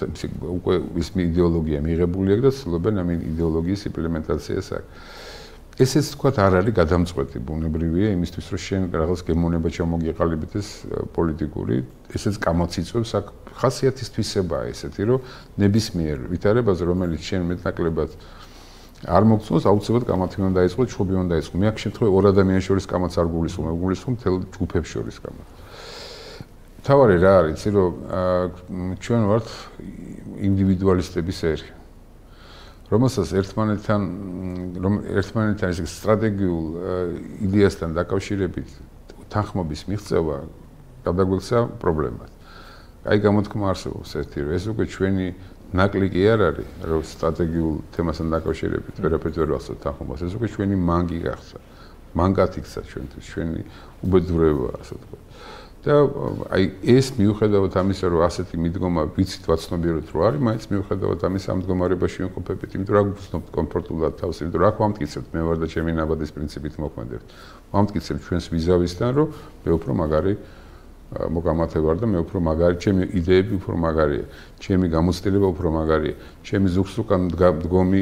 უკვე ის იდეოლოგია მიღებული აქვს და ცდილობენ ამ იდეოლოგიის იმპლემენტაციას აქ. ესეც თქვა არ არის გადამწყვეტი ბუნებრივია იმისთვის რომ შენ რაღაც გემოვნება ჩამოგიყალიბდეს პოლიტიკური ესეც გამოციწვევს აქ ხასიათის თვისებაა ესეთი რომ ნებისმიერ ვითარებაზე რომელიც შენ მეტნაკლებად არ მოგწონს აუცილებლად კამათი უნდა დაიწყო ჩხუბი უნდა დაიწყო მე აქ შემთხვევაში ორ ადამიანის შორის კამათს არ გულისხმობ გულისხმობ მთელ ჯგუფებს შორის კამათს თავარი რა არის იცი რომ ჩვენ ვართ ინდივიდუალისტების ერი რომელსაც ერთმანეთთან რომ ერთმანეთთან ეს სტრატეგიულ იდეასთან დაკავშირებით თანხმობის მიღწევა გადაგვექცა პრობლემად. აი გამოთქმა არსებობს ერთი რომ ეს უკვე ჩვენი ნაკლიკი არ არის რომ სტრატეგიულ თემასთან დაკავშირებით ვერაფერს ვერ ვახსოვთ თანხმობას ეს უკვე ჩვენი მანგი გახსა. მანგად იქცა ჩვენთვის ჩვენი უბედურება ასე ვთქვათ. და აი ეს მიუხედავად ამისა რომ ასეთი მიდგომა ვიცით ვაცნობიეროთ რომ არის მაინც მიუხედავად ამისა ამ მდგომარეობაში ვიმყოფებით იმიტომ რომ ვგრძნობთ კომფორტულად თავს იმიტომ რომ აქ ვამტკიცებთ მე ვარ და ჩემი ნაბადის პრინციპით მოქმედებთ ვამტკიცებთ ჩვენს ვიზავისთან რომ მე უფრო მაგარი მოგამართე ვარ და მე უფრო მაგარი ჩემი იდეები უფრო მაგარია ჩემი გამოცდილება უფრო მაგარია ჩემი ზუგს უკან მდგომი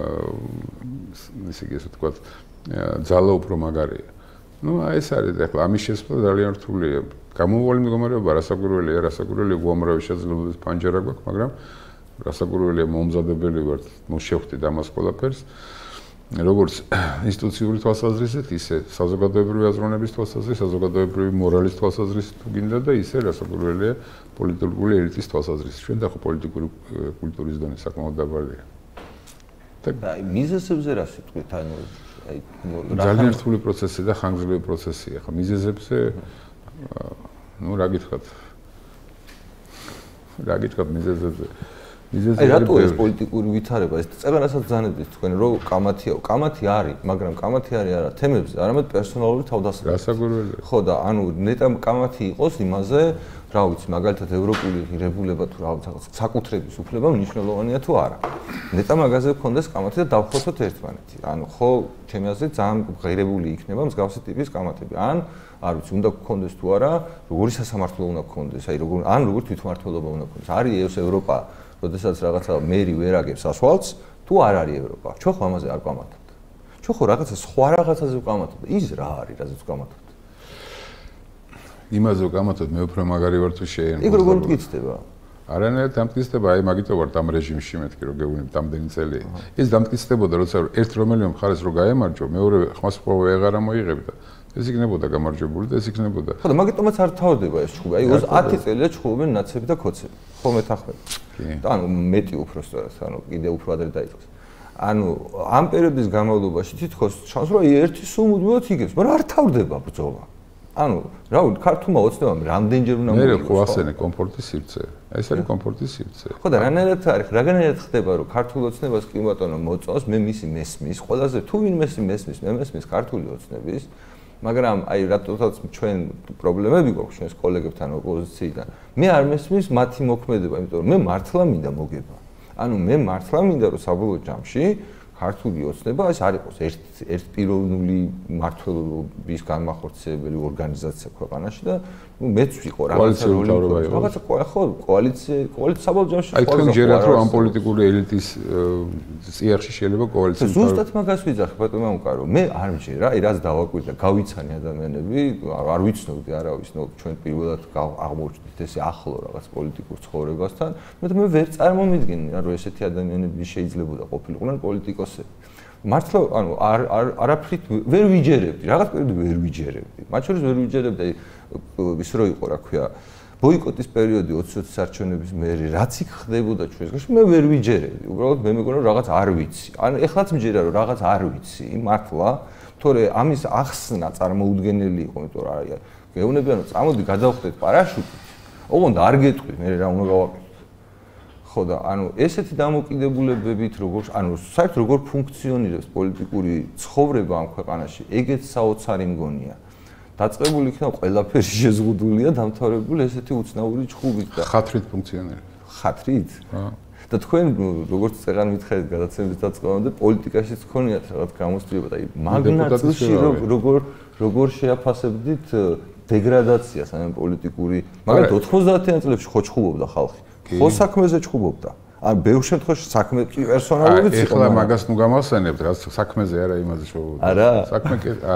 ისე ისე ვთქვათ ძალა უფრო მაგარია ну а ეს არის ახლა ამის შესწავლა ძალიან რთულია გამოვალი მდგომარეობა რასაკვირველია რასაკვირველია უამრავი შესაძლებლობის პანჯარა გვაქვს მაგრამ რასაკვირველია მომზადებელი ვართ მოშევხვდით ამას ყველაფერს როგორც ინსტიტუციური თვალსაზრისით ისე საზოგადოებრივი აზროვნების თვალსაზრისით საზოგადოებრივი მორალის თვალსაზრისით თუ გინდა და ისე რასაკვირველია პოლიტიკური ელიტის თვალსაზრისით ჩვენ და ხო პოლიტიკური კულტურის დონე საკმაოდ დაბალია და აი მიზეზებზე რა სიტყვით ანუ აი ძალიან რთული პროცესი და ხანგრძლივი პროცესია ხო მიზეზებზე ну რა გითხრათ რა გითხრათ მიზეზებზე აი რატო ეს პოლიტიკური ვითარება ეს წეგანასაც ძანებთ თქვენ რომ კამათია კამათი არის მაგრამ კამათი არის არა თემებზე არამედ პერსონალური თავდასხმა რასაკვირველია ხო და ანუ ნეტა კამათი იყოს იმაზე რა ვიცი მაგალითად ევროპული ღირებულება თუ რაღაც საკუთრების უფლება მნიშვნელოვანია თუ არა ნეტა მაგაზე გქონდეს კამათი და დავხოცოთ ერთმანეთი ანუ ხო ჩემი აზრით ძალიან ღირებული იქნება მსგავსი ტიპის კამათები ან არ ვიცი უნდა გქონდეს თუ არა როგორი სასამართლო უნდა გქონდეს აი როგორ ან როგორ თვითმმართველობა უნდა გქონდეს არის ეს ევროპა როდესაც რაღაცა მერი ვერ აგებს ასვალტს თუ არ არის ევროპა ჩვენ ხო ამაზე არ ვკამათობთ ჩვენ ხო რაღაცა სხვა რაღაცაზე ვკამათობთ ის რა არის რაზეც ვკამათობთ იმაზე ვკამათობთ მე უფრო მაგარი ვარ თუ შეენ იქ როგორ მტკიცდება არანაირად დამტკიცდება აი მაგიტო ვარ ამ რეჟიმში მეთქი რომ გეუბნები ამდენი წელი ეს დამტკიცდებოდა როცა ერთ რომელიმე მხარეს რო გაემარჯო მეორე ხმას ხოვე აღარ მოიღებდა ეს იქნებოდა გამარჯვებული და ეს იქნებოდა ხო და მაგიტომაც არ თავდება ეს ჩხუბი აი ათი წელია ჩხუბობენ ნაცები და ქოცები ხო მეთახმები და ანუ მეტი უფრო სწორად ანუ კიდე უფრო ადრე დაიწყეს ანუ ამ პერიოდის განმავლობაში თითქოს ჩანს რომ ერთი სულ მუდმივად იგებს მაგრამ არ თავდება ბრძოლა ანუ რა ვიცი ქართულმა ოცნებამ რამდენჯერ უნდა მოიგოს მე ხო ასენე კომფორტის სივრცე ეს არის კომფორტის სივრცე ხო და რანაირად არის რაგანაირად ხდება რომ ქართულ ოცნებას კი ბატონო მოწონს მე მისი მესმის ყველაზე თუ ვინმე მესმის მე მესმის ქართული ოცნების მაგრამ აი რატოთაც ჩვენ პრობლემები გვაქვს ჩვენს კოლეგებთან ოპოზიციიდან მე არ მესმის მათი მოქმედება იმიტომ რომ მე მართლა მინდა მოგება ანუ მე მართლა მინდა რომ საბოლოო ჯამში ქართული ოცნება ეს არ იყოს ერთ ერთპიროვნული მართლობის განმახორციელებელი ორგანიზაცია ქვეყანაში და მეც ვიყო რაღაცა როლი რაღაცა ხო კოალიცია კოალიცია საბოლოო ჯამში აი თქვენ ჯერათ რომ ამ პოლიტიკური ელიტის წიაღში შეიძლება კოალიცია ზუსტად მაგას ვიძახე ბატონო მამუკარო მე არ მჯერა აი რაც დავაკვირდა გავიცანი ადამიანები არ ვიცნობდი არავის ნუ ჩვენ პირველად აღმოჩნდით ესე ახლო რაღაც პოლიტიკურ ცხოვრებასთან მე მე ვერ წარმომიდგენი რომ ესეთი ადამიანები შეიძლებოდა ყოფილიყვნენ პოლიტიკოსები მართლა ანუ არ არაფრით ვერ ვიჯერებდი რაღაც პერიოდი ვერ ვიჯერებდი მათ შორის ვერ ვიჯერებდი ის რო იყო რა ქვია ბოიკოტის პერიოდი ოცი ოცი არჩევნების მერე რაც იქ ხდებოდა ჩვენს გაშ მე ვერ ვიჯერებდი უბრალოდ მე მეგონა რომ რაღაც არ ვიცი ანუ ეხლაც მჯერა რომ რაღაც არ ვიცი მართლა თორე ამის ახსნა წარმოუდგენელი იყო იმიტომ რომ აი გეუბნებიან რომ წამოდი გადავხდეთ პარაშუტით ოღონდ არ გეტყვი მე რა უნდა გავაკეთო ხო და ანუ ესეთი დამოკიდებულებებით როგორ ანუ საერთოდ როგორ ფუნქციონირებს პოლიტიკური ცხოვრება ამ ქვეყანაში ეგეც საოცარი მგონია დაწყებული იქნა ყველაფერი შეზღუდულია დამთავრებული ესეთი უცნაური ჩხუბით და ხათრით ფუნქციონირებს ხათრით და თქვენ როგორც წეგან მითხარით გადაცემის დაწყებამდე პოლიტიკაშიც გქონიათ რაღაც გამოცდილება და მაგნატში როგორ როგორ შეაფასებდით დეგრადაციას ამ პოლიტიკური მაგრამ ოთხმოცდაათიან წლებში ხო ჩხუბობდა ხალხი ხო საქმეზე ჩხუბობდა ან ბევრ შემთხვევაში საქმე კი პერსონალურიც იყო. ეხლა მაგას ნუ გამახსენებთ, რა საქმეზე არა იმაზე შოუ. არა? საქმე კი აა.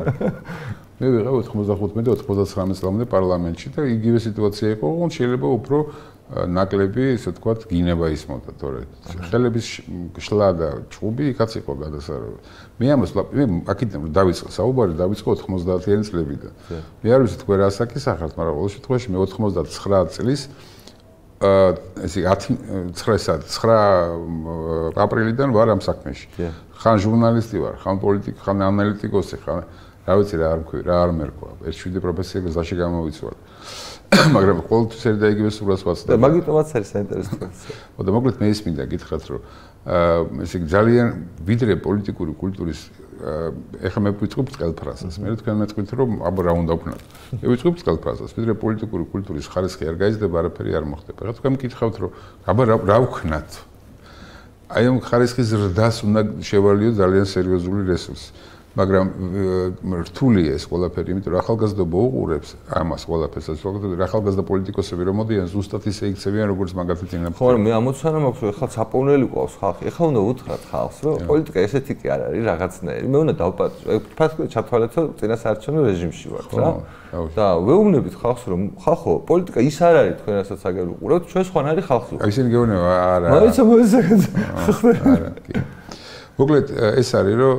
მე ვიყავ ოთხმოცდახუთმეტი ოცდაათი წლამდე პარლამენტში და იგივე სიტუაცია იყო, ოღონდ შეიძლება უფრო ნაკლები, ესე ვთქვათ, გინება ისმოდა, თორე ხელების შლა და ჭუბი იქაც იყო გადასარევი. მე ამას მე აქედან დავიწყე საუბარი, დავიწყე ოთხმოცდაათიანი წლებიდან. მე არ ვიცი თქვენ რას აკისახავთ, მაგრამ ყოველ შემთხვევაში მე ოცდაათი წლის აა ესე ცხრა აპრილიდან ვარ ამ საქმეში. ხან ჟურნალისტი ვარ, ხან პოლიტიკი, ხან ანალიტიკოსი, ხან რა ვიცი რა არ მქვი, რა არ მერქვა. ერთ შვიდი პროფესია გზაში გამოვიცვალე. მაგრამ ყოველთვის ერთ და იგივე სურათს ვაცდებ. და მაგიტომაც არის საინტერესო. და მოკლედ მე ის მინდა გითხრათ, რომ აა ესე ძალიან ვიდრე პოლიტიკური კულტურის ეხლა მე ვიტყვი წყალფრაზას. მე თქვენ მეტყვით, რომ აბა რა უნდა ვქნათ. მე ვიტყვი წყალფრაზას, ვიდრე პოლიტიკური კულტურის ხარისხი არ გაიზრდება, არაფერი არ მოხდება. რა თქვენ მკითხავთ, რომ აბა რა ვქნათ. აი ამ ხარისხის ზრდას უნდა შევალიო ძალიან სერიოზული რესურსი. მაგრამ რთულია ეს ყველაფერი, იმიტომ რომ ახალგაზრდობა უყურებს ამას ყველაფერს, ზოგადად ახალგაზრდა პოლიტიკოსები რომ მოდიან ზუსტად ისე იქცევიან, როგორც მაგათი წინაპრები. ხო, მე ამოცანა მაქვს, რომ ეხლა საპოვნელი ყავს ხალხი. ეხლა უნდა უთხრათ ხალხს, რომ პოლიტიკა ესეთი კი არ არის რაღაცნაირი. მე უნდა დავპატიჟო, ფაქტობრივად ჩათვალეთ, რომ წინასაარჩევნო რეჟიმში ვართ რა. და ვეუბნებით ხალხს, რომ ხალხო, პოლიტიკა ის არ არის თქვენ რასაც აგერ უყურებთ, ჩვენ სხვან არის ხალხი. აი ისინი გეუბნება, არა. მაინც მოესახეთ. არა, კი. მოკლედ ეს არის, რომ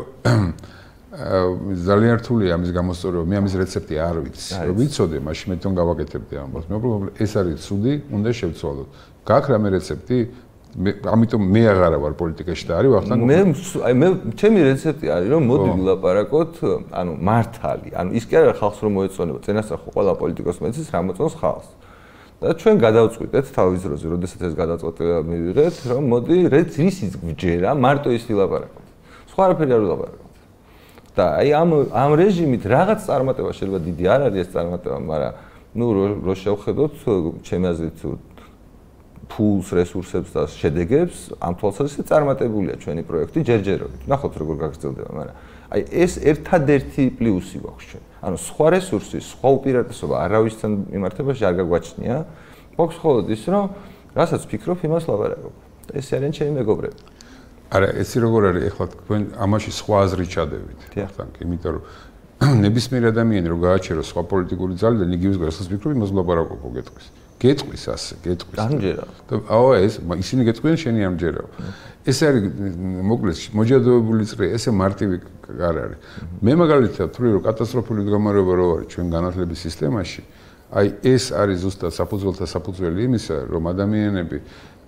ძალიან რთულია ამის გამოსწორება. მე ამის რეცეპტი არ ვიცი. რომ ვიცოდე, მაშინ მე თვითონ გავაკეთებდი ამას. მე უბრალოდ ეს არის ცუდი, უნდა შევცვალოთ. გაქვს რამე რეცეპტი? მე ამიტომ მე აღარა ვარ პოლიტიკაში და არის ვახტანგ. მე აი მე ჩემი რეცეპტი არის, რომ მოდი ვილაპარაკოთ, ანუ მართალი. ანუ ის კი არა ხალხს რომ მოეწონება. წინასწარ ხო ყველა პოლიტიკოსი მეცის რა მოწონს ხალხს. და ჩვენ გადავწყვიტეთ თავიზროზე, როდესაც ეს გადაწყვეტილება მივიღეთ, რომ მოდი რიცის გვჯერა, მარტო ის ვილაპარაკოთ. სხვა არაფერი არ ვილაპარაკოთ. და აი ამ ამ რეჟიმით რაღაც წარმატება შეიძლება დიდი არ არის ეს წარმატება, მაგრამ ნუ რო შევხედოთ ჩემი აზრით ფულს, რესურსებს და შედეგებს, ამ თვალსაზრისით წარმატებულია ჩვენი პროექტი ჯერჯერობით. ნახოთ როგორ გაგრძელდება, მაგრამ აი ეს ერთადერთი პლუსი გვაქვს ჩვენ. ანუ სხვა რესურსი, სხვა უპირატესობა არავისთან მიმართებაში არ გაგვაჩნია. გვაქვს მხოლოდ ის, რომ რასაც ვფიქრობ, იმას ვლაპარაკობ. ეს არიან ჩემი მეგობრები. არა, ესე როგორ არის ეხლა თქვენ ამაში სხვა აზრი ჩადევით. ხან კი, იმიტომ რომ ნებისმიერ ადამიანი რო გააჩერო სხვა პოლიტიკური ძალიდან, იგივეს გასას ვფიქრობ, იმას ვლაპარაკობ გეტყვის. გეტყვის ასე, გეტყვის. ამჯერა. და აო ეს, ისინი გეტყვიან, შენი ამჯერაო. ეს არის მოკლედ მოჯადოებული წრე, ესე მარტივი არ არის. მე მაგალითად ვთვლი, რომ კატასტროფული მდგომარეობა რო არის ჩვენ განათლების სისტემაში, აი ეს არის ზუსტად საფუძველთა საფუძველი იმისა, რომ ადამიანები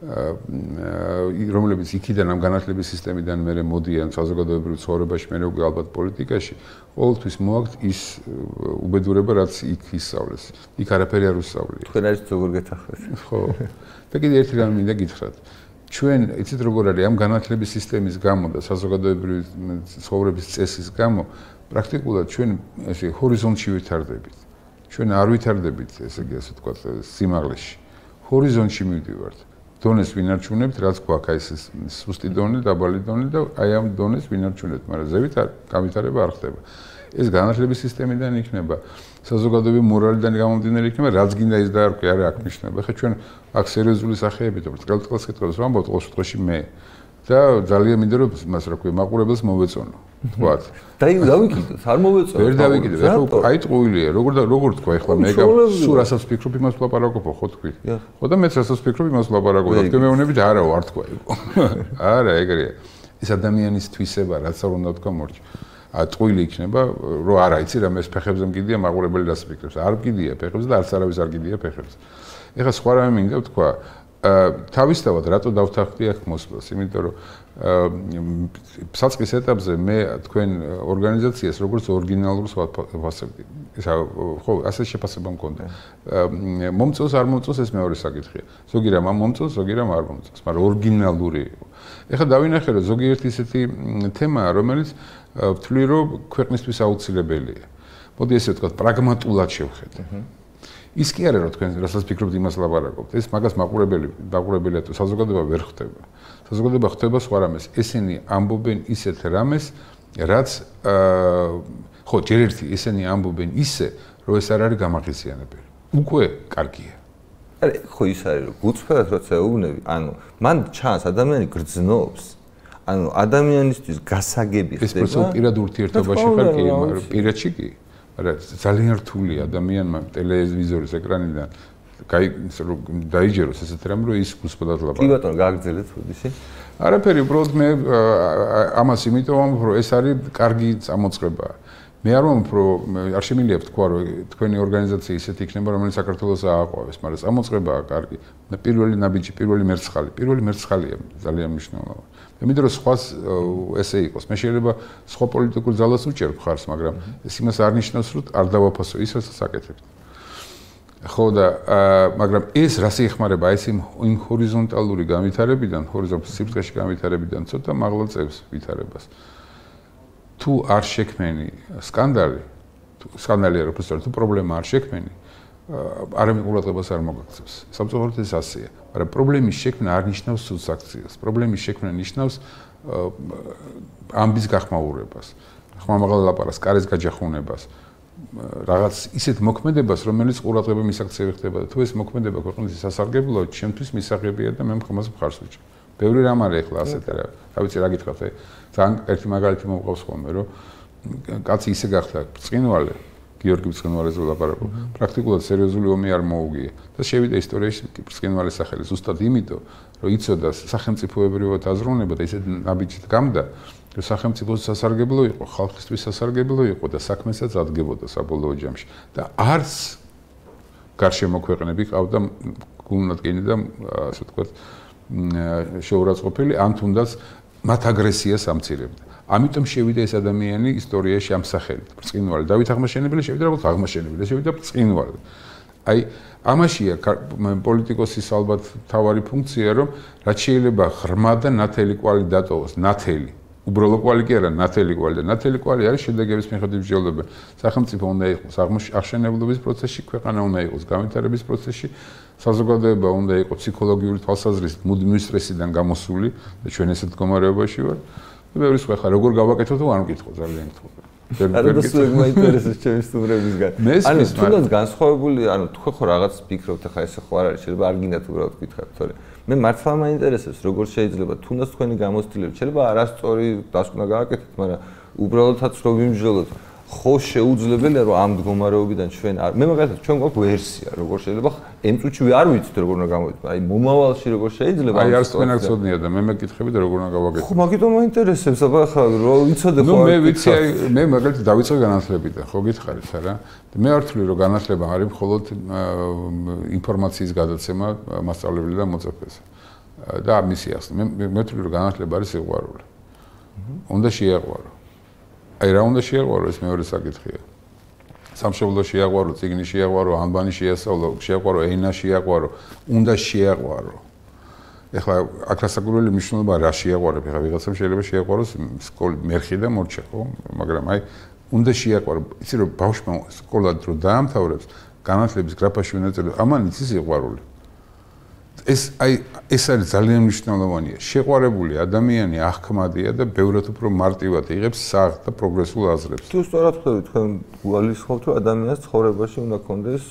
რომლებიც იქიდან ამ განათლების სისტემიდან მერე მოდიან საზოგადოებრივ ცხოვრებაში, მერე უკვე ალბათ პოლიტიკაში, ყოველთვის მოაქვთ ის უბედურება, რაც იქ ისწავლეს. იქ არაფერი არ უსწავლია. თქვენ არის როგორ გეთახმეთ? ხო. და კიდე ერთი რამე მინდა გითხრათ. ჩვენ იცით როგორ არის ამ განათლების სისტემის გამო და საზოგადოებრივი ცხოვრების წესის გამო, პრაქტიკულად ჩვენ ესე ჰორიზონტში ვითარდებით. ჩვენ არ ვითარდებით, ესე იგი ასე ვთქვათ, სიმაღლეში. ჰორიზონტში მივდივართ. დონეს ვინარჩუნებთ, რაც გვაქვს აი ეს სუსტი დონე, დაბალი დონე და აი ამ დონეს ვინარჩუნებთ, მაგრამ ზევით გავითარება არ ხდება. ეს განათლების სისტემიდან იქნება, საზოგადოებრივი მორალიდან გამომდინარე იქნება, რაც გინდა ის დაარქვი, არა აქ ნიშნება. ხა ჩვენ აქ სერიოზული სახეებით ვართ, წყალწყალს კითხავს, რომ ამბობთ ყოველ შემთხვევაში მე და ძალიან მინდა რომ მას რა ქვია, მაყურებელს მოვეწონო. თქვათ. და იმ დავიკიდოთ, არ მოვეწონო. ვერ დავიკიდოთ, ეხლა აი ტყუილია, როგორ როგორ თქვა ეხლა მე სულ რასაც ვფიქრობ, იმას ვლაპარაკობ, ხო თქვი? ხო და მეც რასაც ვფიქრობ, იმას ვლაპარაკობ. და თქვენ მეუბნებით არა ვარ თქვა იყო. არა, ეგრეა. ეს ადამიანის თვისება, რაც არ უნდა თქვა მორჩი. ა ტყუილი იქნება, რომ არა, იცი რა მე ფეხებზე მგიდია, მაყურებელი რას ფიქრობს? არ მგიდია ფეხებზე და არც არავის არ გიდია ფეხებზე. ეხლა სხვა რამე მინდა ვთქვა, თავისთავად რატო დავთანხმდი აქ მოსვლას? იმიტომ რომ საწყის ეტაპზე მე თქვენ ორგანიზაციას როგორც ორიგინალურს ვასწრებდი. ისა ხო, ასე შეფასება მქონდა. მომწონს არ მომწონს ეს მეორე საკითხია. ზოგი რამ მომწონს, ზოგი რამ არ მომწონს, მაგრამ ორიგინალური იყო. ეხლა დავინახე რომ ზოგიერთი ისეთი თემაა, რომელიც ვთვლი რომ ქვეყნისთვის აუცილებელია. მოდი ესე ვთქვათ, პრაგმატულად შევხედე. ის კი არა რომ თქვენ რასაც ფიქრობთ იმას ლაპარაკობთ. ეს მაგას მაყურებელი, მაყურებელია თუ საზოგადოება ვერ ხდება. საზოგადოება ხდება სხვა რამეს. ესენი ამბობენ ისეთ რამეს, რაც ხო, ჯერ ერთი ესენი ამბობენ ისე, რომ ეს არ არის გამახსენებელი. უკვე კარგია. არა, ხო ის არის, რომ გუწფერად როცა ეუბნები, ანუ მან ჩანს ადამიანი გრძნობს. ანუ ადამიანისთვის გასაგები ხდება. ეს პროცესი პირად ურთიერთობაში ხარ კი, მაგრამ პირადში კი. არა, ძალიან რთული ადამიანმა ტელევიზორის ეკრანიდან კაი დაიჯეროს ესეთ რამ რომ ის გულსხმობად ლაპარაკობს. კი ბატონო, გააგრძელეთ უდისი. არაფერი, უბრალოდ მე ამას იმიტომ ვამბობ, რომ ეს არის კარგი წამოწყება. მე არ ვამბობ, რომ არ შემიძლია თქვა, რომ თქვენი ორგანიზაცია ისეთ იქნება, რომელიც საქართველოს ააყვავეს, მაგრამ წამოწყებაა კარგი. პირველი ნაბიჯი, პირველი მერცხალი, პირველი მერცხალია ძალიან მნიშვნელოვანი. მე მინდა რომ სხვას ესე იყოს. მე შეიძლება სხვა პოლიტიკურ ძალას უჭერ მხარს, მაგრამ ეს იმას არ ნიშნავს, რომ არ დავაფასო ის, რასაც აკეთებთ. ხო და მაგრამ ეს რას ეხმარება ეს იმ ჰორიზონტალური განვითარებიდან, ჰორიზონტალურ სიბრტყეში განვითარებიდან ცოტა მაღლა წევს ვითარებას. თუ არ შექმენი სკანდალი, თუ სკანდალი არ უბრალოდ თუ პრობლემა არ შექმენი, არამე ყურადღებას არ მოგაქცევს. სამწუხაროდ ეს ასეა. მაგრამ პრობლემის შექმნა არ ნიშნავს სულს აქციას. პრობლემის შექმნა ნიშნავს ამბის გახმაურებას, ხმამაღალ ლაპარაკს, კარის გაჯახუნებას, რაღაც ისეთ მოქმედებას, რომელიც ყურადღება მისაქცევი ხდება და თუ ეს მოქმედება ქვეყნის სასარგებლოა, ჩემთვის მისაღებია და მე მხმას მხარს ვიჭრ. ბევრი რამ არის ახლა ასეთი რა. რა ვიცი რა გითხრათ, ძალიან ერთი მაგალითი მომყავს ხოლმე, რომ კაცი ისე გახდა ბრწყინვალე, გიორგი ბრწყინვალეზე ვლაპარაკობ. პრაქტიკულად სერიოზული ომი არ მოუგია და შევიდა ისტორიაში ბრწყინვალეს სახელი ზუსტად იმიტომ, რომ იცოდა სახელმწიფოებრივად აზროვნება და ისეთ ნაბიჯით გამდა, რომ სახელმწიფოს სასარგებლო იყო, ხალხისთვის სასარგებლო იყო და საქმესაც ადგებოდა საბოლოო ჯამში. და არც გარშემო ქვეყნები ყავდა გულნადგენი და ასე ვთქვათ შეურაცხყოფილი, ან თუნდაც მათ აგრესიას ამცირებდა. ამიტომ შევიდა ეს ადამიანი ისტორიაში ამ სახელით. ბრწყინვალე, დავით აღმაშენებელი შევიდა როგორც აღმაშენებელი, შევიდა ბრწყინვალე. აი, ამაშია პოლიტიკოსის ალბათ მთავარი ფუნქცია, რომ რაც შეიძლება ღრმა და ნათელი კვალი დატოვოს, ნათელი. უბრალო კვალი კი არა, ნათელი კვალი და ნათელი კვალი არის შედეგების მიხედვით მსჯელობები. სახელმწიფო უნდა იყოს აღმაშენებლობის პროცესში, ქვეყანა უნდა იყოს განვითარების პროცესში, საზოგადოება უნდა იყოს ფსიქოლოგიური თვალსაზრისით მუდმივი სტრესიდან გამოსული და ჩვენ ესეთ მდგომარეობაში ვართ. და ბევრი სხვა ხარ, როგორ გავაკეთო თუ არ მკითხო, ძალიან მკითხო. არა და სულ მაინტერესებს ჩემი სტუმრებისგან. ანუ თუნდაც განსხვავებული, ანუ თქვენ ხო რაღაც ფიქრობთ, ახლა ესე ხო არ არის, შეიძლება არ გინდათ უბრალოდ გითხრათ, თორე მე მართლა მაინტერესებს, როგორ შეიძლება თუნდაც თქვენი გამოცდილება, შეიძლება არასწორი დასკვნა გააკეთეთ, მაგრამ უბრალოდაც რო ვიმსჯელოთ, ხო შეუძლებელია რომ ამ მდგომარეობიდან ჩვენ არ მე მაგალითად ჩვენ გვაქვს ვერსია, როგორ შეიძლება ამ წუთში არ ვიცით როგორ უნდა გამოვიდეთ, აი მომავალში როგორ შეიძლება აი არც თქვენ არ ცოდნია და მე მეკითხები და როგორ უნდა გავაკეთო. ხო მაგიტომ მაინტერესებს, აბა ხა რო ვიცოდე ხო ნუ მე ვიცი აი მე მაგალითად დავიწყე განათლებიდან, ხო გითხარით არა? მე არ ვთვლი რომ განათლება არის მხოლოდ ინფორმაციის გადაცემა მასწავლებლად და მოწაფეზე. და მისი ახსნა მე მე ვთვლი რომ განათლება არის სიყვარული. უნდა შეიყვარო. აი რა უნდა შეიყვარო ეს მეორე საკითხია. სამშობლო შეიყვარო, წიგნი შეიყვარო, ანბანი შეასწავლო, შეიყვარო, ენა შეიყვარო, უნდა შეიყვარო. ეხლა აქ რასაკვირველი მნიშვნელობა რა შეიყვარებ, ეხლა ვიღაცამ შეიძლება შეიყვაროს სკოლა მერხი და მორჩა, ხო? მაგრამ აი უნდა შეიყვარო, იცი რომ ბავშვმა სკოლა დრო დაამთავრებს, განათლების გრაფაში უნდა წერო, ამან იცი სიყვარული. ეს აი ეს არის ძალიან მნიშვნელოვანია. შეყვარებული ადამიანი აღქმადია და ბევრად უფრო მარტივად იღებს საღ და პროგრესულ აზრებს. თუ სწორად ხვდებით, თქვენ გვალისხმობთ, რომ ადამიანს ცხოვრებაში უნდა კონდეს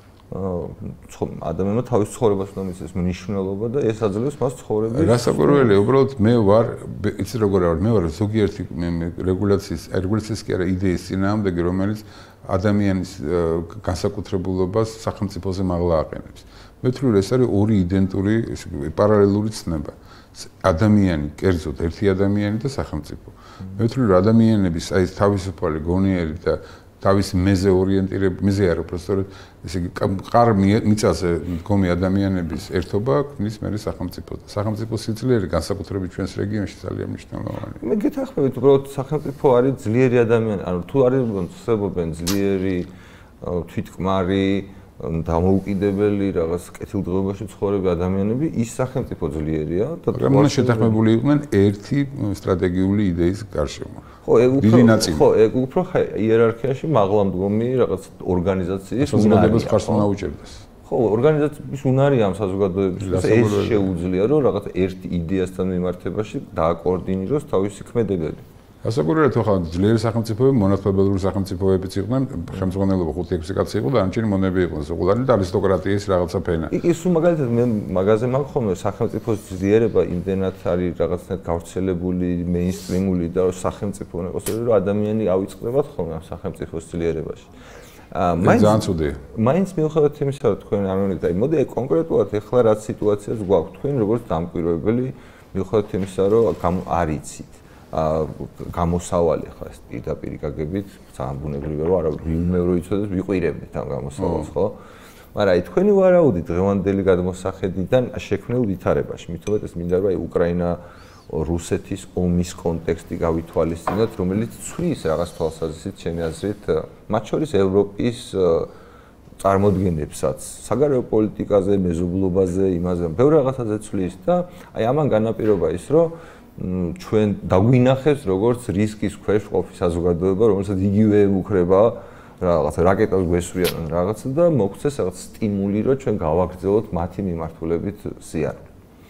ადამიანმა თავის ცხოვრებას უნდა მისცეს მნიშვნელობა და ეს აძლევს მას ცხოვრების. რასაკვირველია, უბრალოდ მე ვარ, იცი როგორ ვარ, მე ვარ ზოგიერთი რეგულაციის, რეგულაციის კი არა იდეის წინააღმდეგი, რომელიც ადამიანის განსაკუთრებულობას სახელმწიფოზე მაღლა აყენებს. მე ვთვლი რომ ეს არის ორი იდენტური პარალელური ცნება. ადამიანი, კერძოდ ერთი ადამიანი და სახელმწიფო. მე ვთვლი რომ ადამიანების აი თავისუფალი გონიერი და თავის მეზე ორიენტირებული, მეზე არა, უბრალოდ ესე იგი ყარ მიწაზე მდგომი ადამიანების ერთობა ქმნის მე სახელმწიფო. სახელმწიფო სიძლიერე განსაკუთრებით ჩვენს რეგიონში ძალიან მნიშვნელოვანია. მე გეთანხმებით, უბრალოდ სახელმწიფო არის ძლიერი ადამიანი, ანუ თუ არის ხსებობენ ძლიერი თვითკმარი დამოუკიდებელი რაღაც კეთილდღეობაში ცხოვრები ადამიანები, ის სახელმწიფო ძლიერია და მაგრამ შეთანხმებული იყვნენ ერთი სტრატეგიული იდეის გარშემო. ხო, ეგ უფრო ხო, ეგ უფრო იერარქიაში მაღლა მდგომი რაღაც ორგანიზაციის საზოგადოების ხარს უნდა უჭერდეს. ხო, ორგანიზაციის უნარია ამ საზოგადოებისთვის ეს შეუძლია რომ რაღაც ერთ იდეასთან მიმართებაში დააკოორდინიროს თავისი ქმედებები. ასაკურია თუ ხა ძლიერი სახელმწიფოები, მონათხრობელური სახელმწიფოებიც იყვნენ, ხელმძღვანელობა ხუთი ექვსი კაცი იყო და არჩენი მონები იყვნენ, უყურანი და არისტოკრატიის რაღაცა ფენა. ის უ მაგალითად მე მაგაზე მაქვს ხოლმე სახელმწიფოს ძლიერება იმდენად არის რაღაცნაირად გავრცელებული, მეინსტრიმული და სახელმწიფო უნდა იყოს, რომ ადამიანი ავიწყდებათ ხოლმე ამ სახელმწიფოს ძლიერებაში. მაინც ძალიან ცუდია. მაინც მიუხედავად იმისა, რომ თქვენ არ უნდათ, აი მოდი კონკრეტულად ეხლა რაც სიტუაციას გვაქვს თქვენ როგორც დამკვირვებელი, მიუხედავად იმისა, რომ არ იცით გამოსავალი ხა ეს პირდაპირ გაგებით, ძალიან ბუნებრივია, რომ არა ვინმე რო იცოდეს, ვიყვირებდით ამ გამოსავალს, ხო? მაგრამ აი თქვენი ვარაუდით დღევანდელი გადმოსახედიდან შექმნილ ვითარებაში, მithobet ეს მინდა რომ აი უკრაინა რუსეთის ომის კონტექსტი გავითვალისწინოთ, რომელიც ცვლის რაღაც თვალსაზრისით, ჩემი აზრით, მათ შორის ევროპის წარმოდგენებსაც, საგარეო პოლიტიკაზე, მეზობლობაზე, იმაზე, ბევრ რაღაცაზე ცვლის და აი ამან განაპირობა ის, რომ ჩვენ დაგვინახებს როგორც რისკის ქვეშ ყოფის საზოგადოება, რომელსაც იგივე ემუქრება რაღაც რაკეტას გვესვრიან რაღაცა და მოგცეს რაღაც სტიმული, რომ ჩვენ გავაგრძელოთ მათი მიმართულებით სიარული.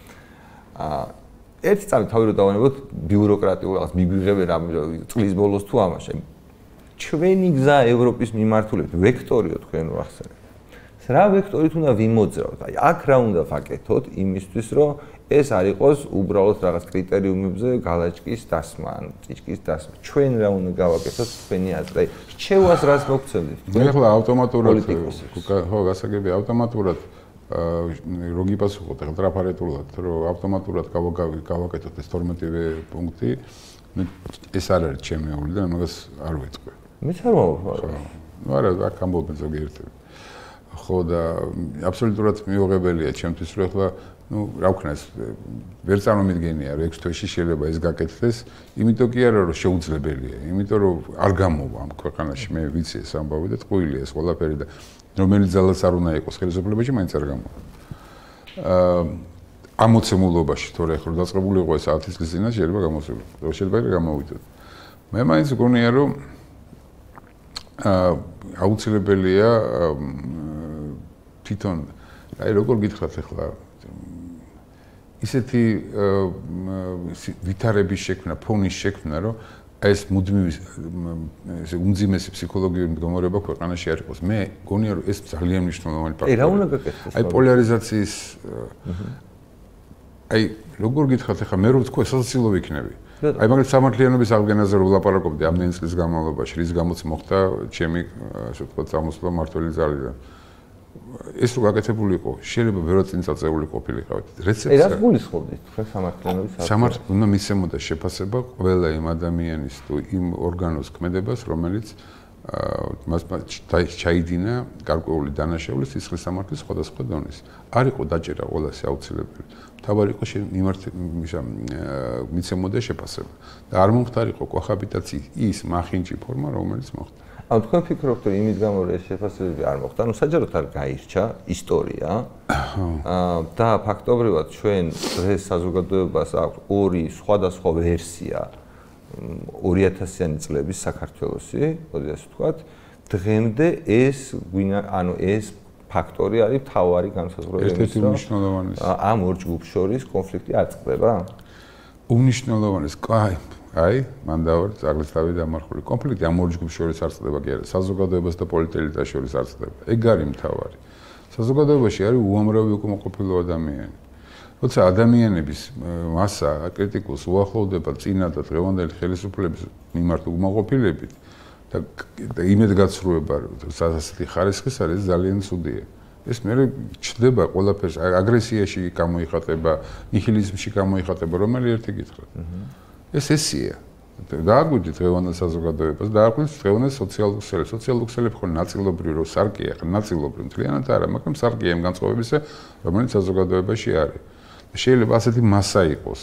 აა ერთი წამი თავი რო დავანებოთ ბიუროკრატიულ რაღაც მიგვიღებენ ამ წლის ბოლოს თუ ამაში. ჩვენი გზა ევროპის მიმართულებით ვექტორიო თქვენ რო ახსენეთ. რა ვექტორით უნდა ვიმოძრავთ? აი აქ რა უნდა ვაკეთოთ იმისთვის, რომ ეს არ იყოს უბრალოდ რაღაც კრიტერიუმებზე გალაჭკის დასმა, ან ჭიჭკის დასმა. ჩვენ რა უნდა გავაკეთოთ თქვენი აზრი? აი რჩევას რას მოგცემთ? მე ახლა ავტომატურად ხო, გასაგები ავტომატურად რო გიპასუხოთ ახლა ტრაფარეტულად, რომ ავტომატურად გავაკეთოთ ეს თორმეტივე პუნქტი, ეს არ არის ჩემეული და მაგას არ ვეწყე. მეც არ მომავალ. ნუ არა, აქ ამბობენ ზოგიერთები. ხო და აბსოლუტურად მიუღებელია ჩემთვის, რომ ახლა ну, რა ვქნა ეს ვერ წარმომიდგენია, რომ ექვს თვეში შეიძლება ეს გაკეთდეს, იმიტომ კი არა, რომ შეუძლებელია, იმიტომ რომ არ გამოვა ამ ქვეყანაში, მე ვიცი ეს ამბავი და ტყუილია ეს ყველაფერი და რომელიც ძალაც არ უნდა იყოს ხელისუფლებაში, მაინც არ გამოვა. აა ამოცემულობაში, თორე ახლა დაწყებული იყო ეს ათი წლის წინათ შეიძლება გამოსულიყო. რომ შეიძლება გამოვიდოთ. მე მაინც გონია, რომ აა აუცილებელია თვითონ აი როგორ გითხრათ ახლა ისეთი ვითარების შექმნა, ფონის შექმნა, რომ ეს მუდმივი ესე უმძიმესი ფსიქოლოგიური მდგომარეობა ქვეყანაში არ იყოს. მე გონია, რომ ეს ძალიან მნიშვნელოვანი ფაქტორია. აი რა უნდა გაკეთდეს? აი პოლარიზაციის აი როგორ გითხრათ ახლა მე რო ვთქვა სასაცილო ვიქნები. აი მაგალითად სამართლიანობის აღდგენაზე რო ვლაპარაკობდი ამდენი წლის განმავლობაში, რის გამოც მოხდა ჩემი ასე ვთქვათ სამოსლო მართველი ძალიდან. ეს რო გაკეთებული იყო, შეიძლება ბევრად წინ წაწეული ყოფილიყავით. რეცეპტი. აი რას გულისხმობდით თქვენ სამართლიანობის აღდგენა? სამართლ უნდა მისცემოდა შეფასება ყველა იმ ადამიანის თუ იმ ორგანოს ქმედებას, რომელიც მას ჩაიდინა გარკვეული დანაშაულის სისხლის სამართლის სხვადასხვა დონის. არ იყო დაჭერა ყველასი აუცილებელი. თავარი იყო მიცემოდა შეფასება და არ მომხდარიყო კოჰაბიტაციის ის მახინჯი ფორმა, რომელიც მოხდა. ანუ თქვენ ფიქრობთ, რომ იმის გამო რომ ეს შეფასებები არ მოხდა, ანუ საჯაროდ არ გაირჩა ისტორია. აა და ფაქტობრივად ჩვენ დღეს საზოგადოებას აქვს ორი სხვადასხვა ვერსია ორი ათასიანი წლების საქართველოსი, მოდი ასე ვთქვათ. დღემდე ეს ანუ ეს ფაქტორი არის მთავარი განსაზღვრელი. ერთ-ერთი უმნიშვნელოვანესი. ამ ორ ჯგუფს შორის კონფლიქტი არ წყდება? უმნიშვნელოვანესი. აი აი, მან დავარ წაგლისთავი დამარხული. კონფლიქტი ამ ორ ჯგუფს შორის არ წყდება კი არა, საზოგადოებას და პოლიტელიტას შორის არ წყდება. ეგ არის მთავარი. საზოგადოებაში არის უამრავი უკმაყოფილო ადამიანი. როცა ადამიანების მასა კრიტიკულს უახლოვდება წინა და დღევანდელი ხელისუფლების მიმართ უკმაყოფილებით და იმედგაცრუება, რომ ასეთი ხარისხის არის ძალიან ცუდია. ეს მე ჩდება ყველაფერს აგრესიაში გამოიხატება, ნიჰილიზმში გამოიხატება, რომელი ერთი გითხრათ. ეს ესია. დააგვიდით დღევანდელ საზოგადოებას, დააგვიდით დღევანდელ სოციალურ ქსელებს. სოციალურ ქსელებს ხო ნაწილობრივ რო სარკია, ხო ნაწილობრივ მთლიანად არა, მაგრამ სარკია იმ განწყობებისა, რომელიც საზოგადოებაში არის. შეიძლება ასეთი მასა იყოს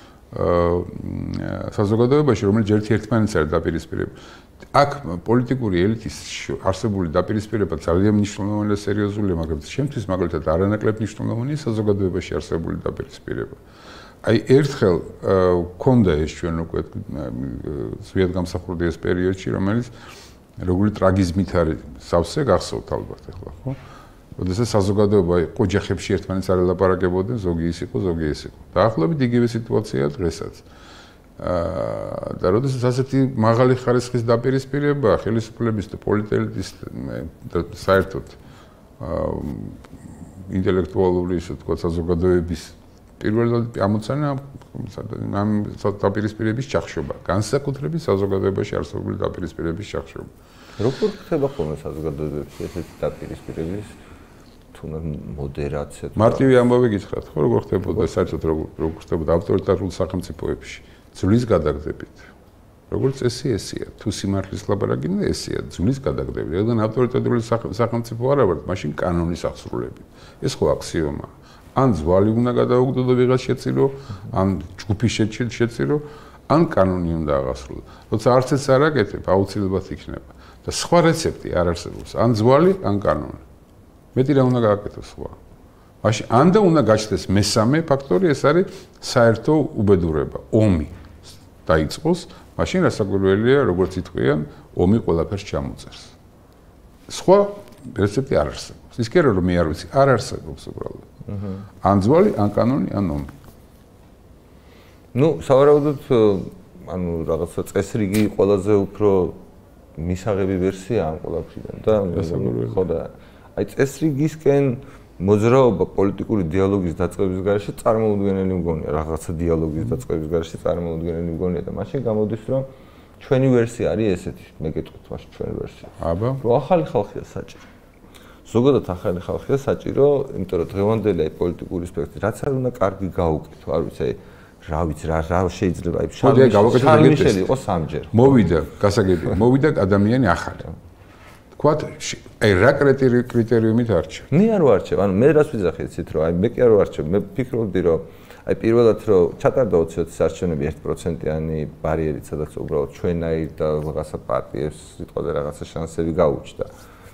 აა საზოგადოებაში, რომელიც ერთი ერთმანეთს არ დაპირისპირებს. აქ პოლიტიკური ელიტის არსებული დაპირისპირება ძალიან მნიშვნელოვანი და სერიოზულია, მაგრამ შემთთვის მაგალითად არანაკლებ მნიშვნელოვანია საზოგადოებაში არსებული დაპირისპირება. აი ერთხელ გქონდა ეს ჩვენ უკვე ზვიად გამსახურდი ეს პერიოდში, რომელიც როგორი ტრაგიზმით არის სავსე გახსოვთ ალბათ ახლა, ხო? როდესაც საზოგადოება ოჯახებში ერთმანეთს არ ელაპარაკებოდნენ, ზოგი ის იყო, ზოგი ეს იყო. დაახლოებით იგივე სიტუაციაა დღესაც. აა და როდესაც ასეთი მაღალი ხარისხის დაპირისპირება ხელისუფლების და პოლიტელიტის საერთოდ ინტელექტუალური ისე თქვა საზოგადოების პირველად ამოცანა ამ დაპირისპირების ჩახშობა, განსაკუთრებით საზოგადოებაში არსებული დაპირისპირების ჩახშობა. როგორ ხდება ხოლმე საზოგადოებებში ესეთი დაპირისპირების თუნდაც მოდერაცია? მარტივი ამბავი გითხრათ, ხო, როგორ ხდებოდა საერთოდ როგორ ხდებოდა ავტორიტარულ სახელმწიფოებში ძვლის გადაგდებით. როგორც ესი ესია, თუ სიმართლის ლაპარაკია, ესია ძვლის გადაგდებით. რადგან ავტორიტარული სახელმწიფო არა ვართ, მაშინ კანონის აღსრულებით. ეს ხო აქსიომაა. ან ძვალი უნდა გადაუგდოდო ვიღაც შეწირო, ან ჯგუფი შეწირო, ან კანონი უნდა აღასრულო. როცა არც ეს არ აკეთებ, აუცილებლად იქნება. და სხვა რეცეპტი არ არსებობს, ან ძვალი, ან კანონი. მეტი რა უნდა გააკეთოს სხვა. მაშინ ან და უნდა გაჩნდეს მესამე ფაქტორი, ეს არის საერთო უბედურება, ომი დაიწყოს, მაშინ რასაკვირველია, როგორც იტყვიან, ომი ყველაფერს ჩამოწერს. სხვა რეცეპტი არ არსებობს. ის კი არა რომ მე არ ვიცი, არ არსებობს უბრალოდ. ან ძვალი, ან კანონი, ან ომი. ნუ, სავარაუდოდ, ანუ რაღაცა წესრიგი ყველაზე უფრო მისაღები ვერსია ამ ყველაფრიდან და ხო და აი წესრიგისკენ მოძრაობა პოლიტიკური დიალოგის დაწყების გარეშე წარმოუდგენელი მგონია, რაღაცა დიალოგის დაწყების გარეშე წარმოუდგენელი მგონია და მაშინ გამოდის რომ ჩვენი ვერსია არის ესეთი, მე გეტყვით მაშინ ჩვენი ვერსია. აბა, რომ ახალი ხალხია საჭირო. ზოგადად ახალი ხალხია საჭირო, იმიტომ რომ დღევანდელი აი პოლიტიკური სპექტრი რაც არ უნდა კარგი გაუკეთო, არ ვიცი, აი რა ვიცი, რა რა შეიძლება აი შარმიშელი იყო სამჯერ. მოვიდა, გასაგებია, მოვიდა ადამიანი ახალი. თქვათ, აი რა კრიტერიუმით არჩევ? მე არ ვარჩევ, ანუ მე რას ვიძახი იცით რომ აი მე კი არ ვარჩევ, მე ფიქრობდი რომ აი პირველად რომ ჩატარდა ოცი ოცის არჩევნები ერთ პროცენტიანი ბარიერით, სადაც უბრალოდ ჩვენაირ და რაღაცა პარტიებს სიტყვაზე რაღაცა შანსები გაუჩნდა.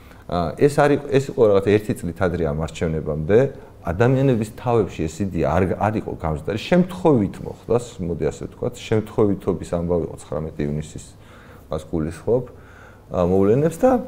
ეს არის ეს იყო რაღაცა ერთი წლით ადრე ამ არჩევნებამდე ადამიანების თავებში ეს იდეა არ არ იყო გამზრდარი, შემთხვევით მოხდა, მოდი ასე ვთქვათ, შემთხვევითობის ამბავი იყო ცხრამეტი ივნისის მას გულისხმობ მოვლენებს და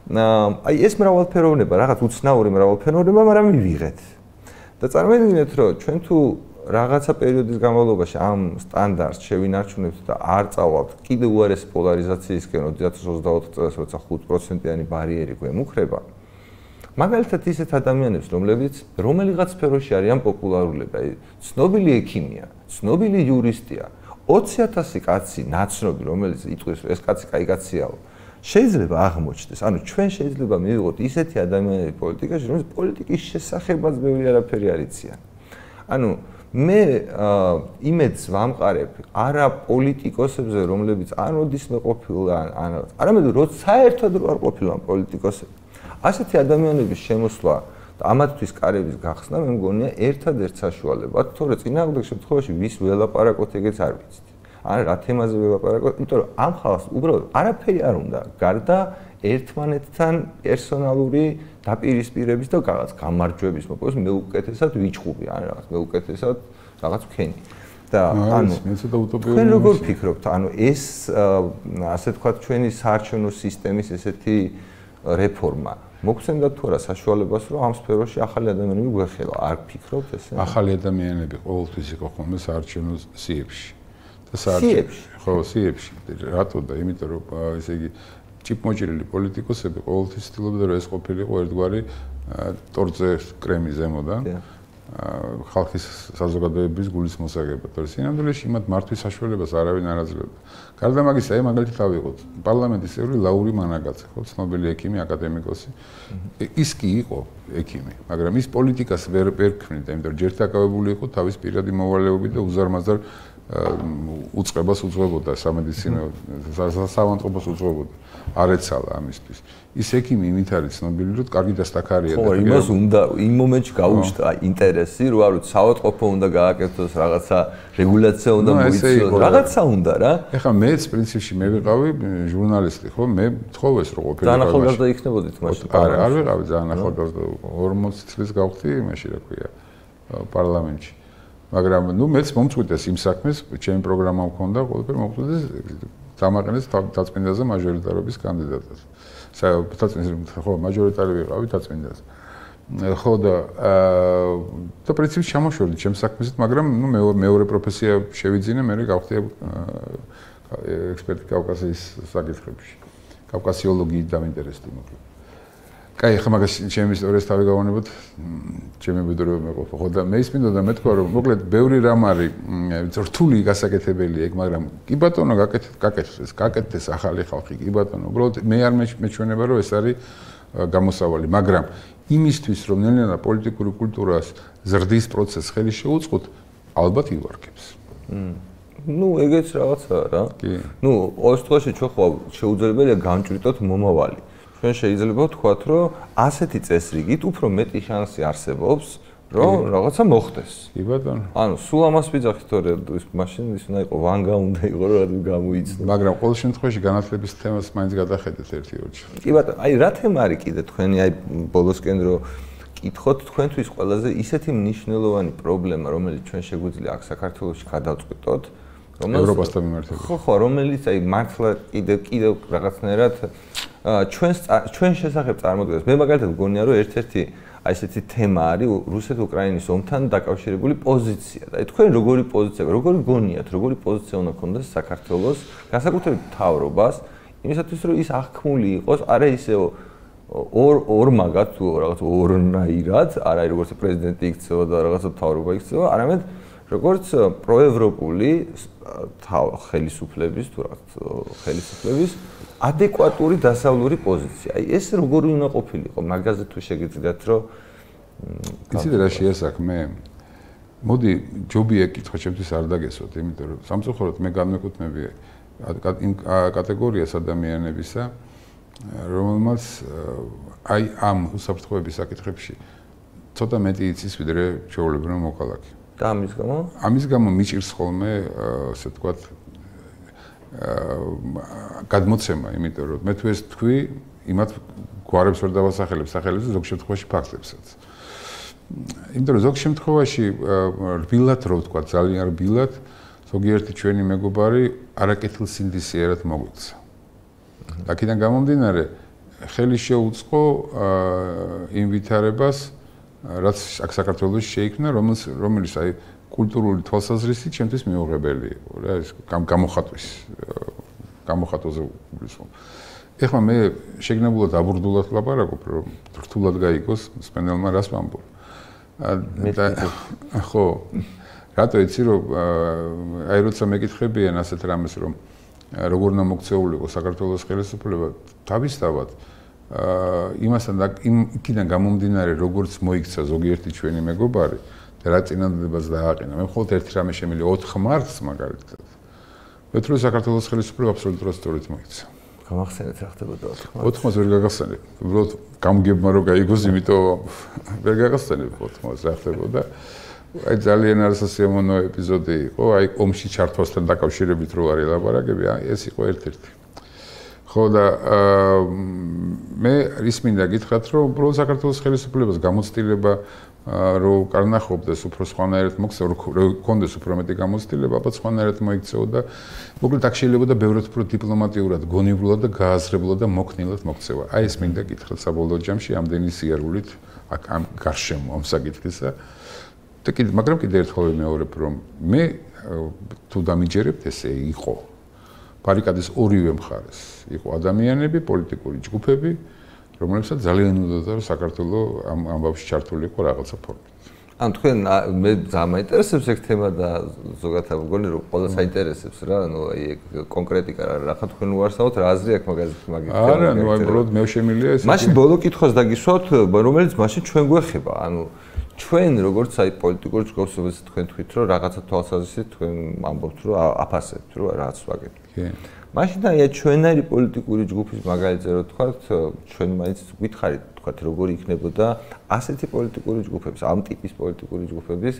აი ეს მრავალფეროვნება, რაღაც უცნაური მრავალფეროვნება, მაგრამ მივიღეთ. და წარმოიდგინეთ, რომ ჩვენ თუ რაღაცა პერიოდის განმავლობაში ამ სტანდარტს შევინარჩუნებთ და არ წავალთ კიდევ უარეს პოლარიზაციისკენ, ორი ათას ოცდაოთხ წელს, როცა ხუთ პროცენტიანი ბარიერი გვემუქრება, მაგალითად ისეთ ადამიანებს, რომლებიც რომელიღაც სფეროში არიან პოპულარულები, აი ცნობილი ექიმია, ცნობილი იურისტია, ოცი ათასი კაცი ნაცნობი, რომელიც იტყვის, ეს კაცი კაი კაციაო, შეიძლება აღმოჩნდეს, ანუ ჩვენ შეიძლება მივიღოთ ისეთი ადამიანები პოლიტიკაში, რომლებიც პოლიტიკის შესახებაც ბევრი არაფერი არ იციან. ანუ მე იმედს ვამყარებ არა პოლიტიკოსებზე, რომლებიც არ მოდის მეყოფილან, ან არამედ როცა საერთოდ არ ყოფილან პოლიტიკოსები. ასეთი ადამიანების შემოსვლა და ამათთვის კარების გახსნა მე მგონია ერთადერთ საშუალებად, თორე წინააღმდეგ შემთხვევაში ვის ველაპარაკოთ ეგეც არ ვიცით. ან რა თემაზე ველაპარაკოთ, იმიტომ რომ ამ ხალხს უბრალოდ არაფერი არ უნდა, გარდა ერთმანეთთან პერსონალური დაპირისპირების და რაღაც გამარჯვების, მოკლედ მეუკეთესად ვიჭხუბი, ან რაღაც მეუკეთესად რაღაც ვქენი. და ანუ თქვენ როგორ ფიქრობთ, ანუ ეს ასე თქვა ჩვენი საარჩევნო სისტემის ესეთი რეფორმა მოგცემდა თუ არა საშუალებას, რომ ამ სფეროში ახალი ადამიანები გვეხელა, არ ფიქრობთ ესე? ახალი ადამიანები ყოველთვის იყო ხოლმე საარჩევნო სიებში. და საარჩევნო ხო, სიებში. რატო და იმიტომ რომ ესე იგი ჭიპმოჭრილი პოლიტიკოსები ყოველთვის ცდილობდნენ რომ ეს ყოფილიყო ერთგვარი ტორზე კრემი ზემოდან. ხალხის საზოგადოების გულის მოსაგებად. თორე სინამდვილეში მათ მართვის საშუალებას არავინ არ აძლევდა. გარდა მაგისა, აი მაგალითად ავიღოთ, პარლამენტის წევრი ლაური მანაგაძე, ხო, ცნობილი ექიმი, აკადემიკოსი. ის კი იყო ექიმი, მაგრამ ის პოლიტიკას ვერ ვერ ქმნიდა, იმიტომ რომ ჯერ დაკავებული იყო თავის პირადი მოვალეობით და უზარმაზარ უწყებას უძღვებოდა სამედიცინო საავადმყოფოს უძღვებოდა. არ ეცალა ამისთვის. ის ექიმი იმით არის ცნობილი, რომ კარგი დასტაქარია და ხო, იმას უნდა იმ მომენტში გაუჩნდა ინტერესი, რომ არ ვიცი, საავადმყოფო უნდა გააკეთოს, რაღაცა რეგულაცია უნდა მოიცნოს, რაღაცა უნდა რა. ეხლა მეც პრინციპში მე ვიყავი ჟურნალისტი, ხო, მე თხოვეს რომ ყოფილი ძალიან ახალგაზრდა იქნებოდით მაშინ. არა, არ ვიყავი ძალიან ახალგაზრდა, ორმოცი წლის გავხდი იმაში, რა ქვია, პარლამენტში. მაგრამ ნუ მეც მომწყვიტეს იმ საქმეს, ჩემი პროგრამა მქონდა, ყველაფერი მომწყვიტეს დამაყენეს დაწმინდაზე მაჟორიტარობის კანდიდატად. საერთოდ ხო, მაჟორიტარი ვიყავი დაწმინდაზე. ხო და და პრინციპში ჩამოშორდი ჩემს საქმეზე, მაგრამ ნუ მეორე პროფესია შევიძინე, მე გავხდი ექსპერტი კავკასიის საკითხებში. კავკასიოლოგიით დავინტერესდი მოკლედ. კაი, ხა მაგას ჩემი ისტორიას თავი გავანებოთ, ჩემი ბედროები მეყოფა. ხო და მე ისმინდოდა მეთქვა რომ მოკლედ ბევრი რამ არის რთული გასაკეთებელი ეგ, მაგრამ კი ბატონო გაკეთეს, გაკეთეს ახალი ხალხი, კი ბატონო. უბრალოდ მე არ მეჩვენება რომ ეს არის გამოსავალი, მაგრამ იმისთვის რომ ნელ-ნელა პოლიტიკური კულტურას ზრდის პროცესს ხელი შეუწყოთ, ალბათ ივარგებს. ნუ ეგეც რაღაცაა რა. ნუ ორ შემთხვევაში ჩვენ ხო შეუძლებელია გამჭრიტოთ მომავალი. ჩვენ შეიძლება ვთქვათ, რომ ასეთი წესრიგით უფრო მეტი შანსი არსებობს, რომ რაღაცა მოხდეს. კი ბატონო. ანუ სულ ამას ვიძახით, თორე ის მაშინ ის უნდა იყო ვანგა უნდა იყო, რომ გამოიწნო. მაგრამ ყოველ შემთხვევაში განათლების თემას მაინც გადახედეთ ერთი ორი. კი ბატონო, აი რა თემა არის კიდე თქვენი აი ბოლოსკენ რო კითხოთ თქვენთვის ყველაზე ისეთი მნიშვნელოვანი პრობლემა, რომელიც ჩვენ შეგვიძლია აქ საქართველოში გადავწყვიტოთ, რომელიც ევროპასთან მიმართებით. ხო, ხო, რომელიც აი მართლა კიდე კიდე რაღაცნაირად ჩვენს ჩვენ შესახებ წარმოადგენს. მე მაგალითად მგონია, რომ ერთ-ერთი აი ესეთი თემა არის რუსეთ-უკრაინის ომთან დაკავშირებული პოზიცია. და თქვენ როგორი პოზიცია, როგორი გონიათ, როგორი პოზიცია უნდა ქონდეს საქართველოს განსაკუთრებით მთავრობას, იმისათვის რომ ის აღქმული იყოს, არა ისე ორ ორმაგად თუ რაღაც ორნაირად, არა როგორც პრეზიდენტი იქცევა და რაღაცა მთავრობა იქცევა, არამედ როგორც პროევროპული ხელისუფლების თუ რაღაც ხელისუფლების ადეკვატური დასავლური პოზიცია. აი ეს როგორი უნდა ყოფილიყო, მაგაზე თუ შეგიძლიათ რომ იცით რა შეასახმე? მოდი ჯობია კითხვა ჩემთვის არ დაგესვათ, იმიტომ რომ სამწუხაროდ მე განმეკუთვნები იმ კატეგორიას ადამიანებისა, რომელმაც აი ამ უსაფრთხოების საკითხებში ცოტა მეტი იცის ვიდრე ჩვეულებრივი მოქალაქე. და ამის გამო? ამის გამო მიჭირს ხოლმე, ასე ვთქვათ, გადმოცემა, იმიტომ რომ მე თუ ეს თქვი, იმათ გვარებს ვერ დავასახელებ სახელებზე, ზოგ შემთხვევაში ფაქტებსაც. იმიტომ რომ ზოგ შემთხვევაში რბილად რო ვთქვათ, ძალიან რბილად, ზოგიერთი ჩვენი მეგობარი არაკეთილსინდისიერად მოგვიქცა. აქედან გამომდინარე, ხელი შეუწყო იმ ვითარებას, რაც აქ საქართველოში შეიქმნა, რომელიც რომელიც აი კულტურული თვალსაზრისით ჩემთვის მიუღებელი იყო რა, ეს გამოხატვის გამოხატვაზე ვისაუბრე. ეხლა მე შეგნებულად აბურდულად ლაპარაკობ, რომ რთულად გაიგოს სპენელმა რას ვამბობ. ხო, რატო იცი რომ აი როცა მეკითხებიან ასეთ რამეს, რომ როგორ უნდა მოქცეულიყო საქართველოს ხელისუფლება, თავისთავად იმასთან იქიდან გამომდინარე, როგორც მოიქცა ზოგიერთი ჩვენი მეგობარი და რა წინადადებას დააყენა. მე მხოლოდ ერთი რამე შემიძლია ოთხ მარტს მაგალითად. ვეთრო საქართველოს ხელისუფლება აბსოლუტურად სწორად მოიქცა. გამახსენეთ რა ხდებოდა ოთხ მარტს ვერ გაგახსენებ. უბრალოდ გამგებმა რომ გაიგოს, იმიტომ ვერ გაგახსენებ ოთხ მარტს რა ხდებოდა. აი ძალიან არასასიამოვნო ეპიზოდი იყო, აი ომში ჩართვასთან დაკავშირებით რო არის ლაპარაკები, აი ეს იყო ერთ-ერთი. ხო და მე ის მინდა გითხრათ, რომ უბრალოდ საქართველოს ხელისუფლებას გამოცდილება რო კარნახობდეს უფრო სხვანაირად მოქცევა, რო კონდეს უფრო მეტი გამოცდილება, აბა სხვანაირად მოიქცეო და მოკლედ აქ შეიძლება და ბევრად უფრო დიპლომატიურად, გონივრულად და გააზრებლად და მოქნილად მოქცევა. აი ეს მინდა გითხრათ საბოლოო ჯამში ამდენი სიარულით აქ ამ გარშემო ამ საკითხისა. და კიდე მაგრამ კიდე ერთხელ ვიმეორებ, რომ მე თუ დამიჯერებთ, ესე იყო ბარიკადის ორივე მხარეს იყო ადამიანები, პოლიტიკური ჯგუფები, რომლებსაც ძალიან უნდოდა რომ საქართველოს ამ ამბავში ჩართული იყო რაღაცა ფორმით. ან თქვენ მე დამაინტერესებს ეგ თემა და ზოგადად მგონი რომ ყველა საინტერესებს რა, ნუ აი ეგ კონკრეტიკა რა, რა თქვენ უარსაოთ რა აზრი აქვს მაგაზე მაგით. არა, ნუ აი უბრალოდ მე შემილია ეს. მაშინ ბოლო კითხვას დაგისვათ, რომელიც მაშინ ჩვენ გვეხება, ანუ ჩვენ როგორც აი პოლიტიკურ ჯგუფს თქვენ თქვით რომ რაღაცა თვალსაზრისით თქვენ ამბობთ რომ აფასებთ რომ რაც ვაკეთებთ. კი. მაშინ აი ჩვენარი პოლიტიკური ჯგუფის მაგალითზე რო თქვათ, ჩვენ მაინც გითხარით თქვათ როგორი იქნებოდა ასეთი პოლიტიკური ჯგუფების, ამ ტიპის პოლიტიკური ჯგუფების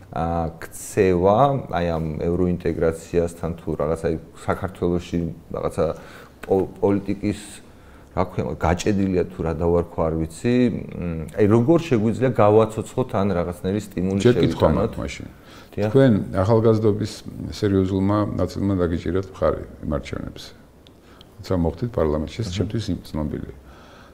ქცევა, აი ამ ევროინტეგრაციასთან თუ რაღაცა საქართველოში რაღაცა პოლიტიკის რა ქვია, გაჭედილია თუ რა დავარქვა არ ვიცი, აი როგორ შეგვიძლია გავაცოცხოთ ან რაღაცნაირი სტიმული შევიტანოთ მაშინ. თქვენ ახალგაზრდობის სერიოზულმა ნაწილმა დაგიჭირეთ მხარი იმ არჩევნებზე. როცა მოხდით პარლამენტში, ეს ჩემთვის ცნობილია.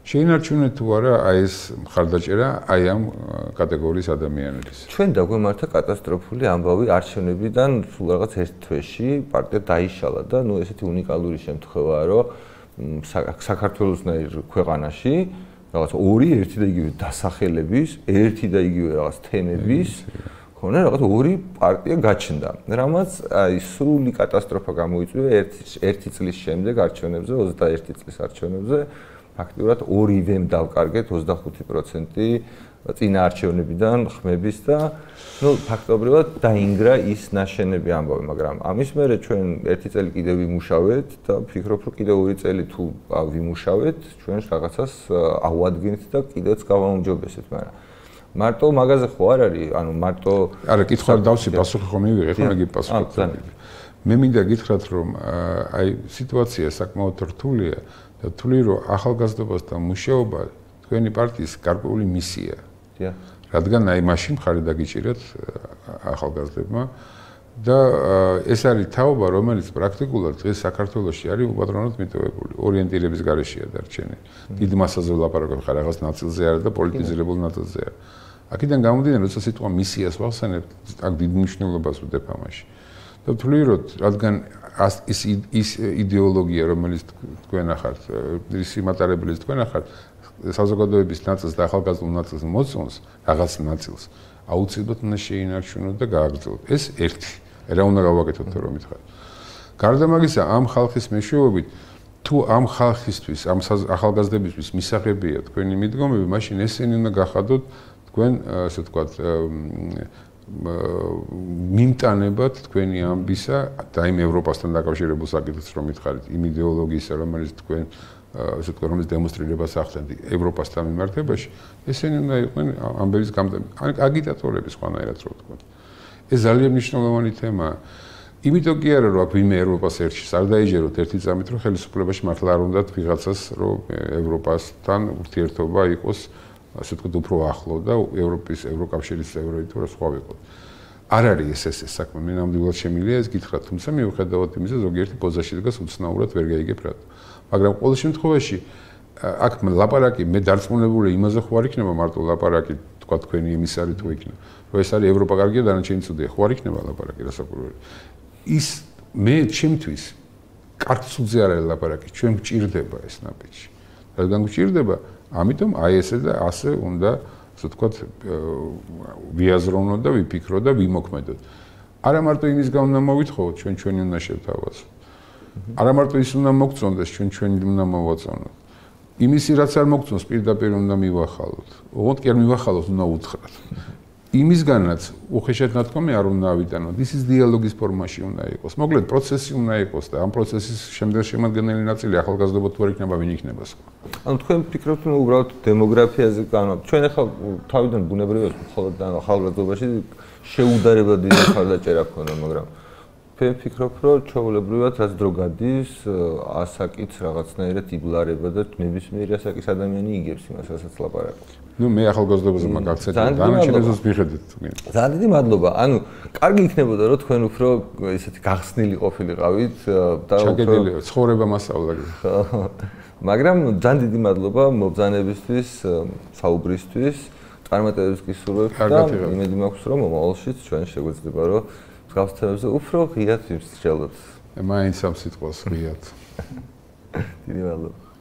შეინარჩუნეთ თუ არა აი ეს მხარდაჭერა აი ამ კატეგორიის ადამიანების. ჩვენ დაგვემართა კატასტროფული ამბავი არჩევნებიდან სულ რაღაც ერთ თვეში პარტია დაიშალა და ნუ ესეთი უნიკალური შემთხვევაა რომ საქართველოსნაირ ქვეყანაში რაღაც ორი ერთი და იგივე დასახელების, ერთი და იგივე რაღაც თემების ქონა რაღაც ორი პარტია გაჩნდა. რამაც აი სრული კატასტროფა გამოიწვია ერთი წლის შემდეგ არჩევნებზე, ოცდაერთი წლის არჩევნებზე. ფაქტიურად ორივემ დავკარგეთ ოცდახუთი პროცენტი წინა არჩევნებიდან ხმების და ნუ ფაქტობრივად დაინგრა ის ნაშენები ამბავი, მაგრამ ამის მერე ჩვენ ერთი წელი კიდევ ვიმუშავეთ და ვფიქრობ, რომ კიდევ ორი წელი თუ ვიმუშავეთ, ჩვენ რაღაცას ავუადგინეთ და კიდევაც გავაუმჯობესეთ, მაგრამ მარტო მაგაზე ხო არ არის, ანუ მარტო არა, კითხვა დავსი, პასუხი ხომ მივიღე, ხო მეგი პასუხი. მე მინდა გითხრათ, რომ აი სიტუაცია საკმაოდ რთულია და თვლი რომ ახალგაზრდობასთან მუშაობა თქვენი პარტიის გარკვეული მისია. დიახ. რადგან აი მაშინ მხარი დაგიჭირეთ ახალგაზრდებმა და ეს არის თაობა, რომელიც პრაქტიკულად დღეს საქართველოში არის უპატრონოდ მიტოვებული, ორიენტირების გარეშეა დარჩენილი. დიდ მასაზე ვლაპარაკობ ხარ რაღაც ნაწილზე არა და პოლიტიზირებულ ნაწილზე არა. აქედან გამომდინარე, როცა სიტყვა მისიას ვახსენებ, აქ დიდ მნიშვნელობას ვუდებ ამაში. და თვლი რომ რადგან ის ის იდეოლოგია, რომელიც თქვენ ახართ, ის იმატარებლის თქვენ ახართ, საზოგადოების ნაწილს და ახალგაზრდულ ნაწილს მოწონს, რაღაც ნაწილს, აუცილებლად უნდა შეინარჩუნოთ და გააგრძელოთ. ეს ერთი. რა უნდა გავაკეთოთ რომ მითხარ. გარდა მაგისა, ამ ხალხის მეშვეობით, თუ ამ ხალხისთვის, ამ ახალგაზრდებისთვის მისაღებია თქვენი მიდგომები, მაშინ ესენი უნდა გახადოთ თქვენ, ასე ვთქვათ, მიმტანებად თქვენი ამბისა და იმ ევროპასთან დაკავშირებულ საკითხს რომ მითხარით, იმ იდეოლოგიისა, რომელიც თქვენ ასე ვთქვათ, რომელიც დემონსტრირებას ახდენთ ევროპასთან მიმართებაში, ესენი უნდა იყვნენ ამბების გამტანი, აგიტატორები სხვანაირად რო ვთქვათ. ეს ძალიან მნიშვნელოვანი თემაა. იმიტომ კი არა, რომ აქ ვინმე ევროპას ერჩის, არ დაიჯეროთ ერთი წამით, რომ ხელისუფლებაში მართლა არ უნდათ ვიღაცას, რომ ევროპასთან ურთიერთობა იყოს ასე ვთქვათ, უფრო ახლო და ევროპის ევროკავშირის წევრები თუ რა სხვა ვიყოთ. არ არის ეს ეს საქმე, მე ნამდვილად შემიძლია ეს გითხრათ, თუმცა მიუხედავად იმისა, ზოგიერთი პოზაში დგას უცნაურად ვერ გაიგებ რატო. მაგრამ ყოველ შემთხვევაში აქ ლაპარაკი მე დარწმუნებული იმაზე ხო არ იქნება მარტო ლაპარაკი, თქვა თქვენი ემისარი თუ იქნება. რომ ეს არის ევროპა კარგია, დანარჩენი ცუდია, ხო არ იქნება ლაპარაკი რასაკვირველია. ის მე ჩემთვის კარგ ცუდზე არ არის ლაპარაკი, ჩვენ გვჭირდება ეს ნაბიჯი. რადგან გვჭირდება, ამიტომ აი ესე და ასე უნდა, ასე ვთქვათ, ვიაზროვნოთ და ვიფიქროთ და ვიმოქმედოთ. არა მარტო იმის გამო უნდა მოვითხოვოთ, ჩვენ ჩვენი უნდა შევთავაზოთ. არა მარტო ის უნდა მოგწონდეს, ჩვენ ჩვენი უნდა მოვაწონოთ. იმისი რაც არ მოგწონს, პირდაპირ უნდა მივახალოთ. ოღონდ კი არ მივახალოთ, უნდა უთხრათ. იმისგანაც უხეშად ნათქვამი არ უნდა ავიტანოთ. ის ის დიალოგის ფორმაში უნდა იყოს. მოკლედ პროცესი უნდა იყოს და ამ პროცესის შემდეგ შემადგენელი ნაწილი ახალგაზრდობა თუ არ იქნება, ვინ იქნება სხვა. ანუ თქვენ ფიქრობთ, რომ უბრალოდ დემოგრაფიაზე განვაკ. ჩვენ ახლა თავიდან ბუნებრივად მხოლოდ ახალგაზრდობაში შეუდარებლად დიდი მხარდაჭერა ქონდა, მაგრამ მე ვფიქრობ, რომ ჩვეულებრივად რაც დრო გადის, ასაკიც რაღაცნაირად იბლარება და ნებისმიერი ასაკის ადამიანი იგებს იმას, რასაც ლაპარაკობს. ნუ მე ახალგაზრდობაზე მაგაცეთ დანარჩენებს მიხედეთ. ძალიან დიდი მადლობა. ანუ კარგი იქნებოდა რომ თქვენ უფრო ესეთი გახსნილი ყოფილიყავით და ჩაგედილი ცხოვრება მასწავლა. მაგრამ ძალიან დიდი მადლობა მობრძანებისთვის, საუბრისთვის, წარმატებების გისურვებთ და იმედი მაქვს რომ მომავალშიც ჩვენ შეგვეძლება რომ მსგავს თემებზე უფრო ღიად ვიმსჯელოთ. მაინც ამ სიტყვას ღიად. დიდი მადლობა.